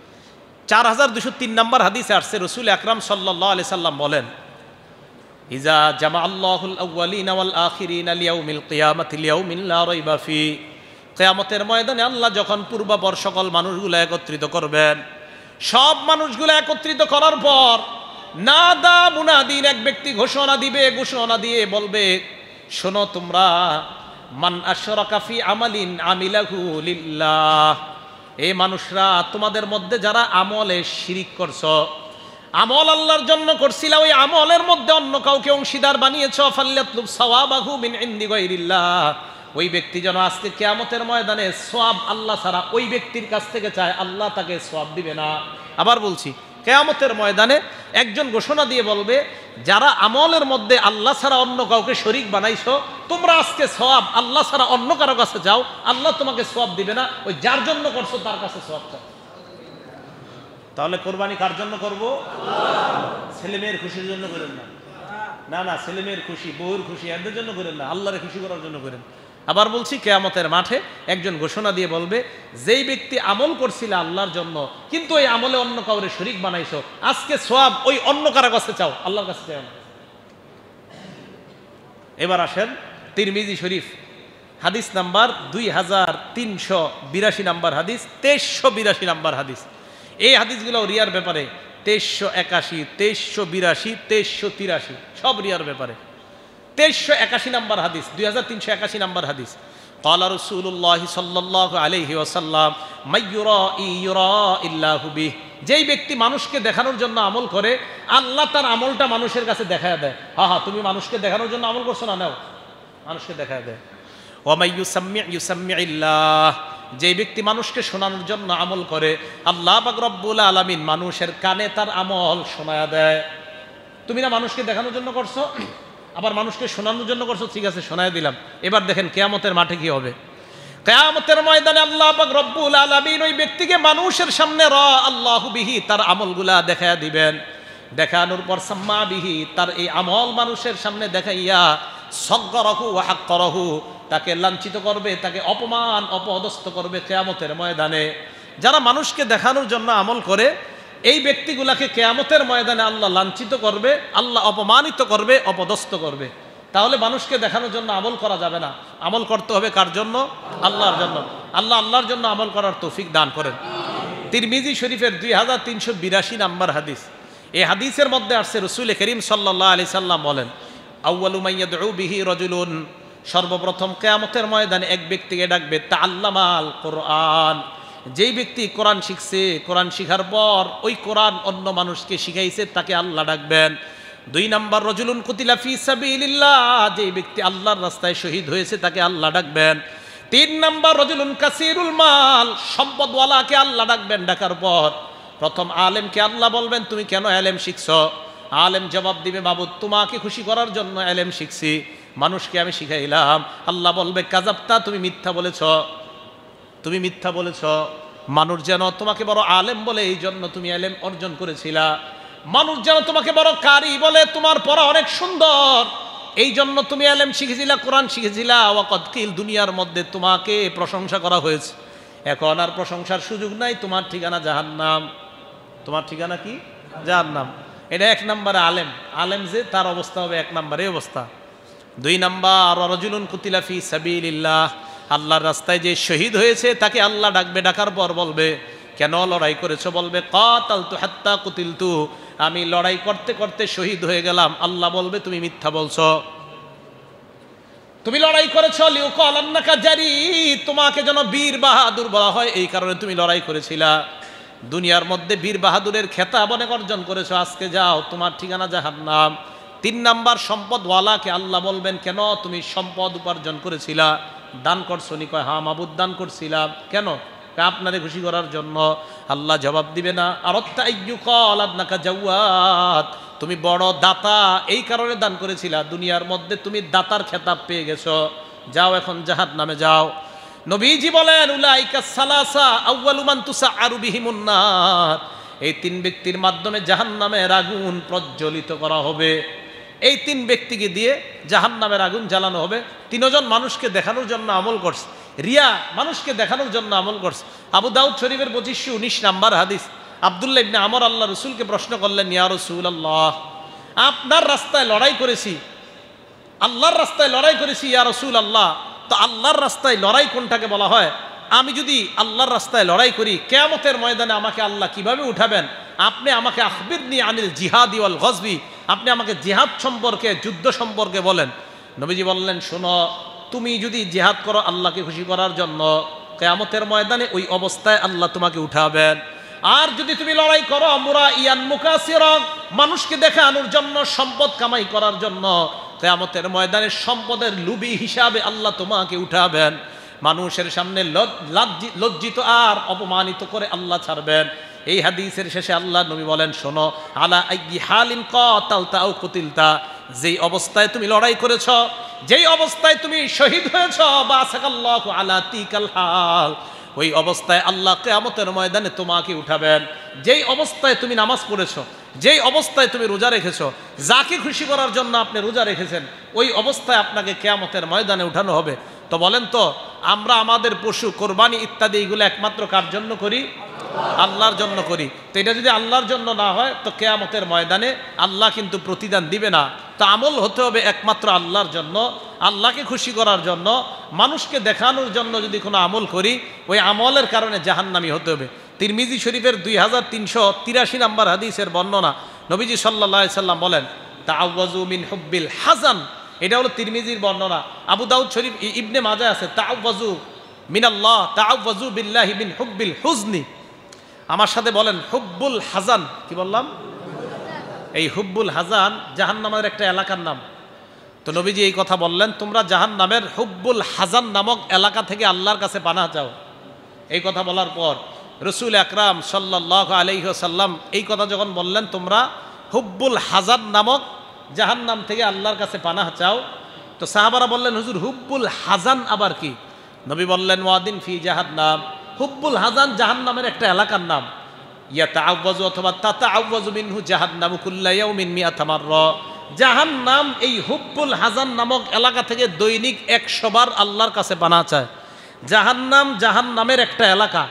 4203 নাম্বার হাদিসে আসছে রাসূল আকরাম সাল্লাল্লাহু আলাইহি সাল্লাম বলেন, ইজা জামা আল্লাহুল আউয়ালিনা ওয়াল আখিরিনা লিয়াউমিল কিয়ামাতি লিয়াউমিন লা রাইবা ফি, কিয়ামতের ময়দানে আল্লাহ যখন পূর্বাপর সকল মানুষগুলো একত্রিত করবেন, সব মানুষগুলো একত্রিত করার পর নাদা মুনাদিন, এক ব্যক্তি ঘোষণা দিবে, ঘোষণা দিয়ে বলবে শোনো তোমরা, মান আশরাকা ফি আমালিন আমিলাহু লিল্লাহ, এই মানুষরা তোমাদের মধ্যে যারা আমলে শিরিক করছো, আমল আল্লাহর জন্য করছিলা, ওই আমলের মধ্যে অন্য কাউকে অংশীদার বানিয়েছো, ফাল্যাতলুব সাওয়াবাহু মিন ইনদি গায়রিল্লাহ, ওই ব্যক্তি যেন আজকে কিয়ামতের ময়দানে সওয়াব আল্লাহ ছাড়া ওই ব্যক্তির কাছ থেকে চায়, আল্লাহ তাকে সওয়াব দিবে না। আবার বলছি, কিয়ামতের ময়দানে একজন ঘোষণা দিয়ে বলবে যারা আমলের মধ্যে আল্লাহ ছাড়া অন্য কাউকে শরীক বানাইছো, তোমরা আজকে সওয়াব আল্লাহ ছাড়া অন্য কারো কাছে যাও, আল্লাহ তোমাকে সওয়াব দিবে না, ওই যার জন্য করছো তার কাছে সওয়াব চাও। তাহলে কোরবানি কার জন্য করব? ছেলে মেয়ের খুশির জন্য করেন না, না না, ছেলে মেয়ের খুশি, বউর খুশি, এদের জন্য করেন না, আল্লাহরে খুশি করার জন্য করেন। আবার বলছি, কিয়ামতের মাঠে একজন ঘোষণা দিয়ে বলবে যেই ব্যক্তি আমল করছিল আল্লাহর জন্য কিন্তু ওই আমলে অন্য কাউরে শরীক বানাইছো, আজকে সওয়াব ওই অন্য কারো কাছে চাও, আল্লাহর কাছে চাও না। এবার আসেন তিরমিজি শরীফ, হাদিস নাম্বার 2382 নাম্বার হাদিস, 2382 নাম্বার হাদিস। এই হাদিসগুলো রিয়ার ব্যাপারে, 2381, 2382, 2383 সব রিয়ার ব্যাপারে। 2381 নাম্বার হাদিস, 2381 নাম্বার হাদিস, ক্বালা রাসূলুল্লাহ সাল্লাল্লাহু আলাইহি ওয়াসাল্লাম, মাইয়ুরাই ইউরাইল্লাহু বিহি, যেই ব্যক্তি মানুষকে দেখানোর জন্য আমল করে আল্লাহ তার আমলটা মানুষের কাছে দেখায় দেয়। হ্যাঁ, তুমি মানুষকে দেখানোর জন্য আমল করছো না, নাও, মানুষকে দেখায় দেয়। ওয়া মাইয়ুসাম্মি ইউসাম্মিল্লাহ, যেই ব্যক্তি মানুষকে শোনানোর জন্য আমল করে আল্লাহ পাক রব্বুল আলামিন মানুষের কানে তার আমল শোনায়া দেয়। তুমি না মানুষকে দেখানোর জন্য করছো, আবার মানুষকে শোনানোর জন্য করছো, ঠিক আছে শোনায় দিলাম। এবার দেখেন কিয়ামতের মাঠে কি হবে। কিয়ামতের ময়দানে আল্লাহ পাক রব্বুল আলামিন ওই ব্যক্তিকে মানুষের সামনে আল্লাহু বিহি, তার আমলগুলা দেখায়া দিবেন। দেখানোর পর সাম্মা বিহি, তার এই আমল মানুষের সামনে দেখাইয়া সগরাহু ওয়া হাক্কারাহু, তাকে লাঞ্ছিত করবে, তাকে অপমান অপদস্থ করবে কিয়ামতের ময়দানে। যারা মানুষকে দেখানোর জন্য আমল করে এই ব্যক্তিগুলাকে কিয়ামতের ময়দানে আল্লাহ লাঞ্ছিত করবে, আল্লাহ অপমানিত করবে, অপদস্থ করবে। তাহলে মানুষকে দেখানোর জন্য আমল করা যাবে না, আমল করতে হবে কার জন্য? আল্লাহর জন্য। আল্লাহ আল্লাহর জন্য আমল করার তৌফিক দান করেন। তিরমিজি শরীফের 2382 নাম্বার হাদিস, এই হাদিসের মধ্যে আসছে রাসূল করিম সাল্লাল্লাহু আলাইহি সাল্লাম বলেন, আউয়ালু মান ইয়াদউ বিহি রাজুলুন, সর্বপ্রথম কিয়ামতের ময়দানে এক ব্যক্তিকে ডাকবে তাআল্লামাল কোরআন, যেই ব্যক্তি কোরআন শিখছে, কোরআন শিখার পর ওই কোরআন অন্য মানুষকে শিখাইছে, তাকে আল্লাহ ডাকবেন। 2 নাম্বার রাজুলুন কুতিলা ফি সাবিলিল্লাহ, যেই ব্যক্তি আল্লাহর রাস্তায় শহীদ হয়েছে তাকে আল্লাহ ডাকবেন। 3 নাম্বার রাজুলুন কাসীরুল মাল, সম্পদওয়ালাকে আল্লাহ ডাকবেন। ডাকার পর প্রথম আলেমকে আল্লাহ বলবেন তুমি কেন ইলম শিখছো? আলেম জবাব দিবে মাবুদ তোমাকে খুশি করার জন্য ইলম শিখছি, মানুষকে আমি শিখাইলাম। আল্লাহ বলবে কাযাবতা, তুমি মিথ্যা বলেছ, তুমি মিথ্যা বলেছ। মানুষ যেন তোমাকে বড় আলেম বলে এই জন্য তুমি ইলম অর্জন করেছিলা, মানুষ যেন তোমাকে বড় কারি বলে তোমার পড়া অনেক সুন্দর এই জন্য তুমি ইলম শিখেছিলা, কোরআন শিখেছিলা। ওয়াকাদ কিল, দুনিয়ার মধ্যে তোমাকে প্রশংসা করা হয়েছে, এখন আর প্রশংসার সুযোগ নাই, তোমার ঠিকানা জাহান্নাম। তোমার ঠিকানা কি? জাহান্নাম। এটা 1 নম্বরে আলেম, আলেম যে তার অবস্থা হবে 1 নম্বরে অবস্থা। 2 নাম্বার রাজুলুন কুতিলা ফি সাবিলিল্লাহ, আল্লাহর রাস্তায় যে শহীদ হয়েছে তাকে আল্লাহ ডাকবে, ডাকার পর বলবে কেন লড়াই করেছো? বলবে কাতালতু হাত্তা কুতিলতু, আমি লড়াই করতে করতে শহীদ হয়ে গেলাম। আল্লাহ বলবে তুমি মিথ্যা বলছো, তুমি লড়াই করেছো লিউকাল আন্নাকা জারি, তোমাকে যেন বীর বাহাদুর বলা হয়, এই কারণে তুমি লড়াই করেছিলা। দুনিয়ার মধ্যে বীর বাহাদুরের খেতাব অনেক অর্জন করেছো, আজকে যাও তোমার ঠিকানা জাহান্নাম। 3 নাম্বার সম্পদওয়ালাকে আল্লাহ বলবেন কেন তুমি সম্পদ উপার্জন করেছিলা? দান করছো নি? কয় হ্যাঁ মাবুদ দান করছিলাম। কেন? আপনারে খুশি করার জন্য। আল্লাহ জবাব দিবে না আরত্তা আইয়ুকাল আন্নাকা জাওয়াত, তুমি বড় দাতা এই কারণে দান করেছিলা, দুনিয়ার মধ্যে তুমি দাতার খেতাব পেয়ে গেছো, যাও এখন জাহান্নামে যাও। নবীজি বলেন উলাইকা সালাসা আউয়ালু মান তুসআরু বিহিমুন নার, এই 3 ব্যক্তির মাধ্যমে জাহান্নামের আগুন প্রজ্বলিত করা হবে। এই 3 ব্যক্তিকে দিয়ে জাহান্নামের আগুন জ্বালানো হবে। 3 জন মানুষকে দেখানোর জন্য আমল করছে, রিয়া মানুষকে দেখানোর জন্য আমল করছে। আবু দাউদ শরীফের 2519 নাম্বার হাদিস। আব্দুল্লাহ ইবনে আমর আল্লাহ রসুলকে প্রশ্ন করলেন, ইয়া রাসূলুল্লাহ, আপনার রাস্তায় লড়াই করেছি, আল্লাহর রাস্তায় লড়াই করেছি ইয়া রাসূলুল্লাহ, তো আল্লাহর রাস্তায় লড়াই কোনটাকে বলা হয়? আমি যদি আল্লাহর রাস্তায় লড়াই করি কিয়ামতের ময়দানে আমাকে আল্লাহ কিভাবে উঠাবেন? আপনি আমাকে আখবিরনি আনিল জিহাদি ওয়াল গজবি, আপনি আমাকে জিহাদ সম্পর্কে, যুদ্ধ সম্পর্কে বলেন। নবীজি বললেন শোনো, তুমি যদি জিহাদ করো আল্লাহকে খুশি করার জন্য, কিয়ামতের ময়দানে ওই অবস্থায় আল্লাহ তোমাকে উঠাবেন। আর যদি তুমি লড়াই করো মুরাইয়ান মুকাসিরা, মানুষকে দেখানোর জন্য, সম্পদ কামাই করার জন্য, কিয়ামতের ময়দানে সম্পদের লুবি হিসাবে আল্লাহ তোমাকে উঠাবেন। মানুষের সামনে লজ্জিত আর অপমানিত করে আল্লাহ ছাড়বেন। এই হাদিসের শেষে আল্লাহ নবী বলেন শোনো, আলা আইয়ি হালিন কাতালতা আও কুতিলতা, যেই অবস্থায় তুমি লড়াই করেছ, যেই অবস্থায় তুমি শহীদ হয়েছ, বাসাকাল্লাহু আলা তিকাল হাল, ওই অবস্থায় আল্লাহ কিয়ামতের ময়দানে তোমাকে উঠাবেন। যেই অবস্থায় তুমি নামাজ পড়েছো, যেই অবস্থায় তুমি রোজা রেখেছো, যাকে খুশি করার জন্য আপনি রোজা রেখেছেন, ওই অবস্থায় আপনাকে কিয়ামতের ময়দানে উঠানো হবে। তো বলেন তো, আমরা আমাদের পশু কোরবানি ইত্যাদি এগুলো একমাত্র কার জন্য করি? আল্লাহর জন্য করি। তো এটা যদি আল্লাহর জন্য না হয় তো কিয়ামতের ময়দানে আল্লাহ কিন্তু প্রতিদান দিবে না। তো আমল হতে হবে একমাত্র আল্লাহর জন্য, আল্লাহকে খুশি করার জন্য, মানুষকে দেখানোর জন্য যদি কোনো আমল করি ওই আমলের কারণে জাহান্নামী হতে হবে। তিরমিজি শরীফের 2383 নাম্বার হাদিসের বর্ণনা, নবীজি সাল্লাল্লাহু আলাইহি সাল্লাম বলেন তাআওয়াযু মিন হুব্বিল হাসান, এটা হলো তিরমিজির বর্ণনা। আবু দাউদ শরীফ ইবনে মাজাহ আছে তাআওয়াযু মিনাল্লাহ তাআওয়াযু বিল্লাহি মিন হুব্বিল হুজনি। আমার সাথে বলেন হুব্বুল হাজান। কি বললাম? এই হুব্বুল হাজান জাহান্নামের একটা এলাকার নাম। তো নবীজি এই কথা বললেন, তোমরা জাহান্নামের হুব্বুল হাজান নামক এলাকা থেকে আল্লাহর কাছে পানাহ চাও। এই কথা বলার পর রাসূল আকরাম সাল্লাল্লাহু আলাইহি ওয়াসাল্লাম এই কথা যখন বললেন, তোমরা হুব্বুল হাজান নামক জাহান্নাম থেকে আল্লাহর কাছে পানাহ চাও, তো সাহাবারা বললেন হুজুর হুব্বুল হাজান আবার কি? নবী বললেন ওয়াদিন ফি জাহান্নাম, হুব্বুল হাজান জাহান্নামের একটা এলাকার নাম। ইয়াতাআওয়াযু অথবা তাতাআওয়াযু মিনহু জাহান্নামু কুল্লা ইয়াউমিন মিআতা মাররা, জাহান্নাম এই হুব্বুল হাজান নামক এলাকা থেকে দৈনিক 100 বার আল্লাহর কাছে পানাহ চায়। জাহান্নামের একটা এলাকা,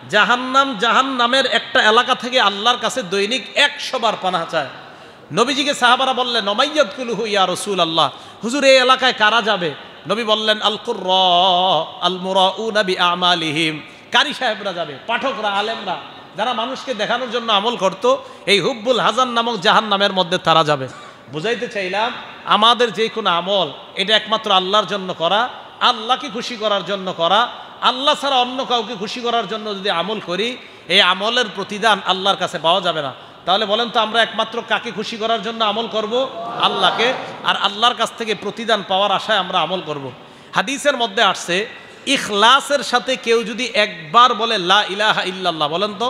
জাহান্নামের একটা এলাকা থেকে আল্লাহর কাছে দৈনিক 100 বার পানাহ চায়। নবীজিকে সাহাবারা বললেন ওমাইয়াদকুলহু ইয়া রাসূলুল্লাহ, হুজুর এই এলাকায় কারা যাবে? নবী বললেন আল কুররা আল মুরাউনা বিআমালিহিম, কারি সাহেবরা যাবে, পাঠকরা, আলেমরা, যারা মানুষকে দেখানোর জন্য আমল করত, এই হুব্বুল হাজান নামক জাহান্নামের মধ্যে তারা যাবে। বুঝাইতে চাইলাম আমাদের যে কোনো আমল এটা একমাত্র আল্লাহর জন্য করা, আল্লাহকে খুশি করার জন্য করা। আল্লাহ ছাড়া অন্য কাউকে খুশি করার জন্য যদি আমল করি, এই আমলের প্রতিদান আল্লাহর কাছে পাওয়া যাবে না। তাহলে বলেন তো আমরা একমাত্র কাকে খুশি করার জন্য আমল করব? আল্লাহকে। আর আল্লাহর কাছ থেকে প্রতিদান পাওয়ার আশায় আমরা আমল করব। হাদিসের মধ্যে আসছে ইখলাসের সাথে কেউ যদি একবার বলে লা ইলাহা ইল্লাল্লাহ, বলেন তো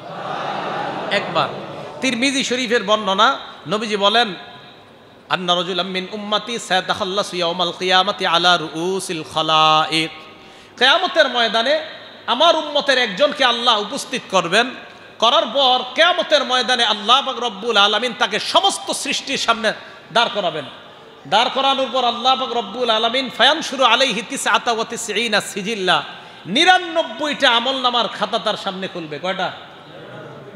একবার। তিরমিজি শরীফের বর্ণনা, নবীজি বলেন আন্না রাজুলাম মিন উম্মতি সায়াতাখাল্লাসু ইয়াউমাল কিয়ামাতি আলা রুউসিল খালাইক, কিয়ামতের ময়দানে আমার উম্মতের একজনকে আল্লাহ উপস্থিত করবেন, করার পর কিয়ামতের ময়দানে আল্লাহ পাক রব্বুল আলামিন তাকে সমস্ত সৃষ্টির সামনে দাঁড় করাবেন। দাঁড় করানোর পর আল্লাহ পাক রব্বুল আলামিন ফায়ানশুরু আলাইহি 99 সিজিল্লা, 99টা আমলনামার খাতা তার সামনে খুলবে। কয়টা?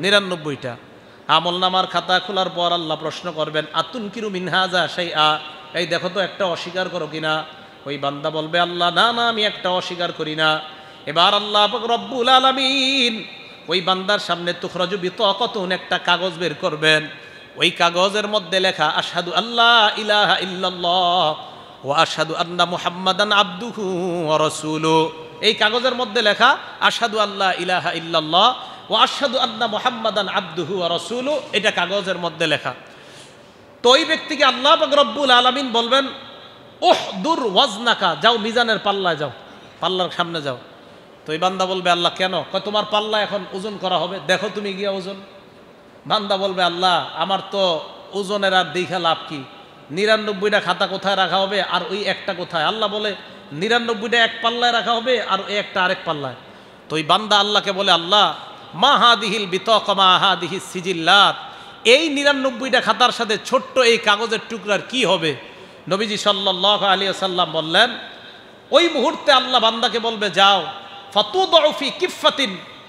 99টা আমলনামার খাতা খোলার পর আল্লাহ প্রশ্ন করবেন আতুনকিরু মিন হাযা শাইআ, এই দেখো তো একটা অস্বীকার করো কিনা। ওই বান্দা বলবে আল্লাহ না না আমি একটা অস্বীকার করি না। এবার আল্লাহ পাক রব্বুল আলামিন ওই বান্দার সামনে তুখরাজু বিতাকাতুন একটা কাগজ বের করবেন। ওই কাগজের মধ্যে লেখা আশহাদু আল্লা ইলাহা ইল্লাল্লাহ ওয়া আশহাদু আন্না মুহাম্মাদান আবদুহু ওয়া রাসূলুহু। এই কাগজের মধ্যে লেখা আশহাদু আল্লা ইলাহা ইল্লাল্লাহ ওয়া আশহাদু আন্না মুহাম্মাদান আবদুহু ওয়া রাসূলুহু, এটা কাগজের মধ্যে লেখা। তো ওই ব্যক্তিকে আল্লাহ পাক রব্বুল আলামিন বলবেন উহদুর ওয়াজনাকা, যাও মিজানের পাল্লায় যাও, পাল্লার সামনে যাও। তো এই বান্দা বলবে আল্লাহ কেন? কয় তোমার পাল্লা এখন ওজন করা হবে, দেখো তুমি গিয়া ওজন। বান্দা বলবে আল্লাহ আমার তো ওজনের আর দেখা লাভ কি, 99টা খাতা কোথায় রাখা হবে আর ওই একটা কোথায়? আল্লাহ বলে 99টা এক পাল্লায় রাখা হবে আর ওই একটা আরেক পাল্লায়। তো ওই বান্দা আল্লাহকে বলে আল্লাহ মা হাদিহিল বিতাকা মা হাদিহিস সিজিল্লাত, এই 99টা খাতার সাথে ছোট্ট এই কাগজের টুকরার কি হবে? নবীজি সাল্লাল্লাহু আলাইহি ওয়াসাল্লাম বললেন ওই মুহূর্তে আল্লাহ বান্দাকে বলবে যাও ফাতুদউ ফি কিফাতিন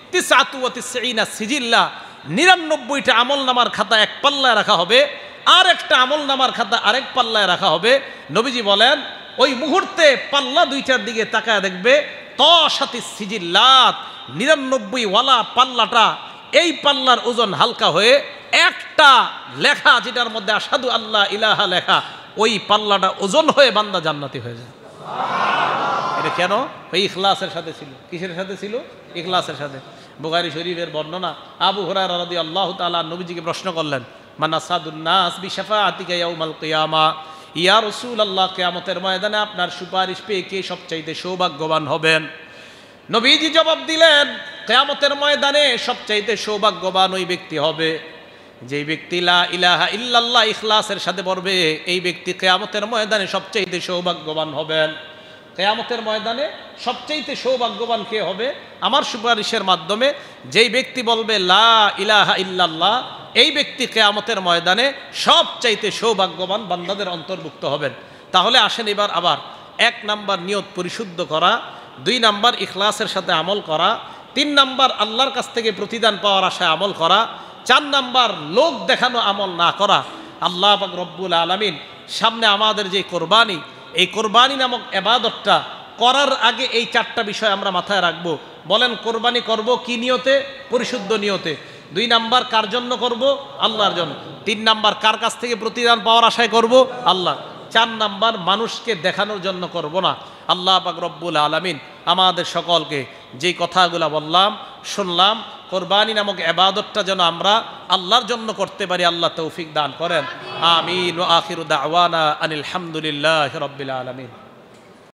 99 সিজিল্লা, 99টা আমলনামার খাতা এক পাল্লায় রাখা হবে আর একটা আমলনামার খাতা আরেক পাল্লায় রাখা হবে। নবীজি বলেন ওই মুহূর্তে পাল্লা দুইটার দিকে তাকায় দেখবে তাশাতিস সিজিল্লাত, 99 ওয়ালা পাল্লাটা এই পাল্লার ওজন হালকা হয়ে একটা লেখা যেটার মধ্যে আশহাদু আল্লাহ ইলাহা লেখা, ওই পাল্লাটা ওজন হয়ে বান্দা জান্নাতি হয়ে যায়। এটা কেন? ওই ইখলাসের সাথে ছিল। কিসের সাথে ছিল? ইখলাসের সাথে। বুখারী শরীফের বর্ণনা, আবু হুরায়রা রাদিয়াল্লাহু তাআলা নবীজিকে প্রশ্ন করলেন মান আসাদুন নাস বিশাফাআতিকা ইয়াউমাল কিয়ামা, ইয়া রাসূলুল্লাহ কিয়ামতের ময়দানে আপনার সুপারিশ পেয়ে কে সবচাইতে সৌভাগ্যবান হবেন? নবীজি জবাব দিলেন কিয়ামতের ময়দানে সবচাইতে সৌভাগ্যবান ওই ব্যক্তি হবে যেই ব্যক্তি লা ইলাহা ইল্লাল্লাহ ইখলাসের সাথে পড়বে, এই ব্যক্তি কিয়ামতের ময়দানে সবচাইতে সৌভাগ্যবান হবেন। কিয়ামতের ময়দানে সবচাইতে সৌভাগ্যবান কে হবে? আমার সুপারিশের মাধ্যমে যেই ব্যক্তি বলবে লা ইলাহা ইল্লাল্লাহ, এই ব্যক্তি কিয়ামতের ময়দানে সবচাইতে সৌভাগ্যবান বান্দাদের অন্তর্ভুক্ত হবেন। তাহলে আসেন এবার আবার 1 নাম্বার নিয়ত পরিশুদ্ধ করা, 2 নাম্বার ইখলাসের সাথে আমল করা, 3 নাম্বার আল্লাহর কাছ থেকে প্রতিদান পাওয়ার আশায় আমল করা, 4 নাম্বার লোক দেখানো আমল না করা। আল্লাহ পাক রব্বুল আলামিন সামনে আমাদের যে কোরবানি, এই কোরবানি নামক ইবাদতটা করার আগে এই 4টা বিষয় আমরা মাথায় রাখবো। বলেন কোরবানি করব কি নিয়তে? পরিশুদ্ধ নিয়তে। 2 নাম্বার কার জন্য করব? আল্লাহর জন্য। 3 নাম্বার কার কাছ থেকে প্রতিদান পাওয়ার আশায় করব? আল্লাহ। 4 নাম্বার মানুষকে দেখানোর জন্য করব না। আল্লাহ পাক রব্বুল আলামিন আমাদের সকলকে যেই কথাগুলো বললাম শুনলাম, কোরবানি নামক ইবাদতটা যেন আমরা আল্লাহর জন্য করতে পারি, আল্লাহ তৌফিক দান করেন। আমিন। ওয়া আখিরু দাওয়ানা আনিল হামদুলিল্লাহি রাব্বিল আলামিন।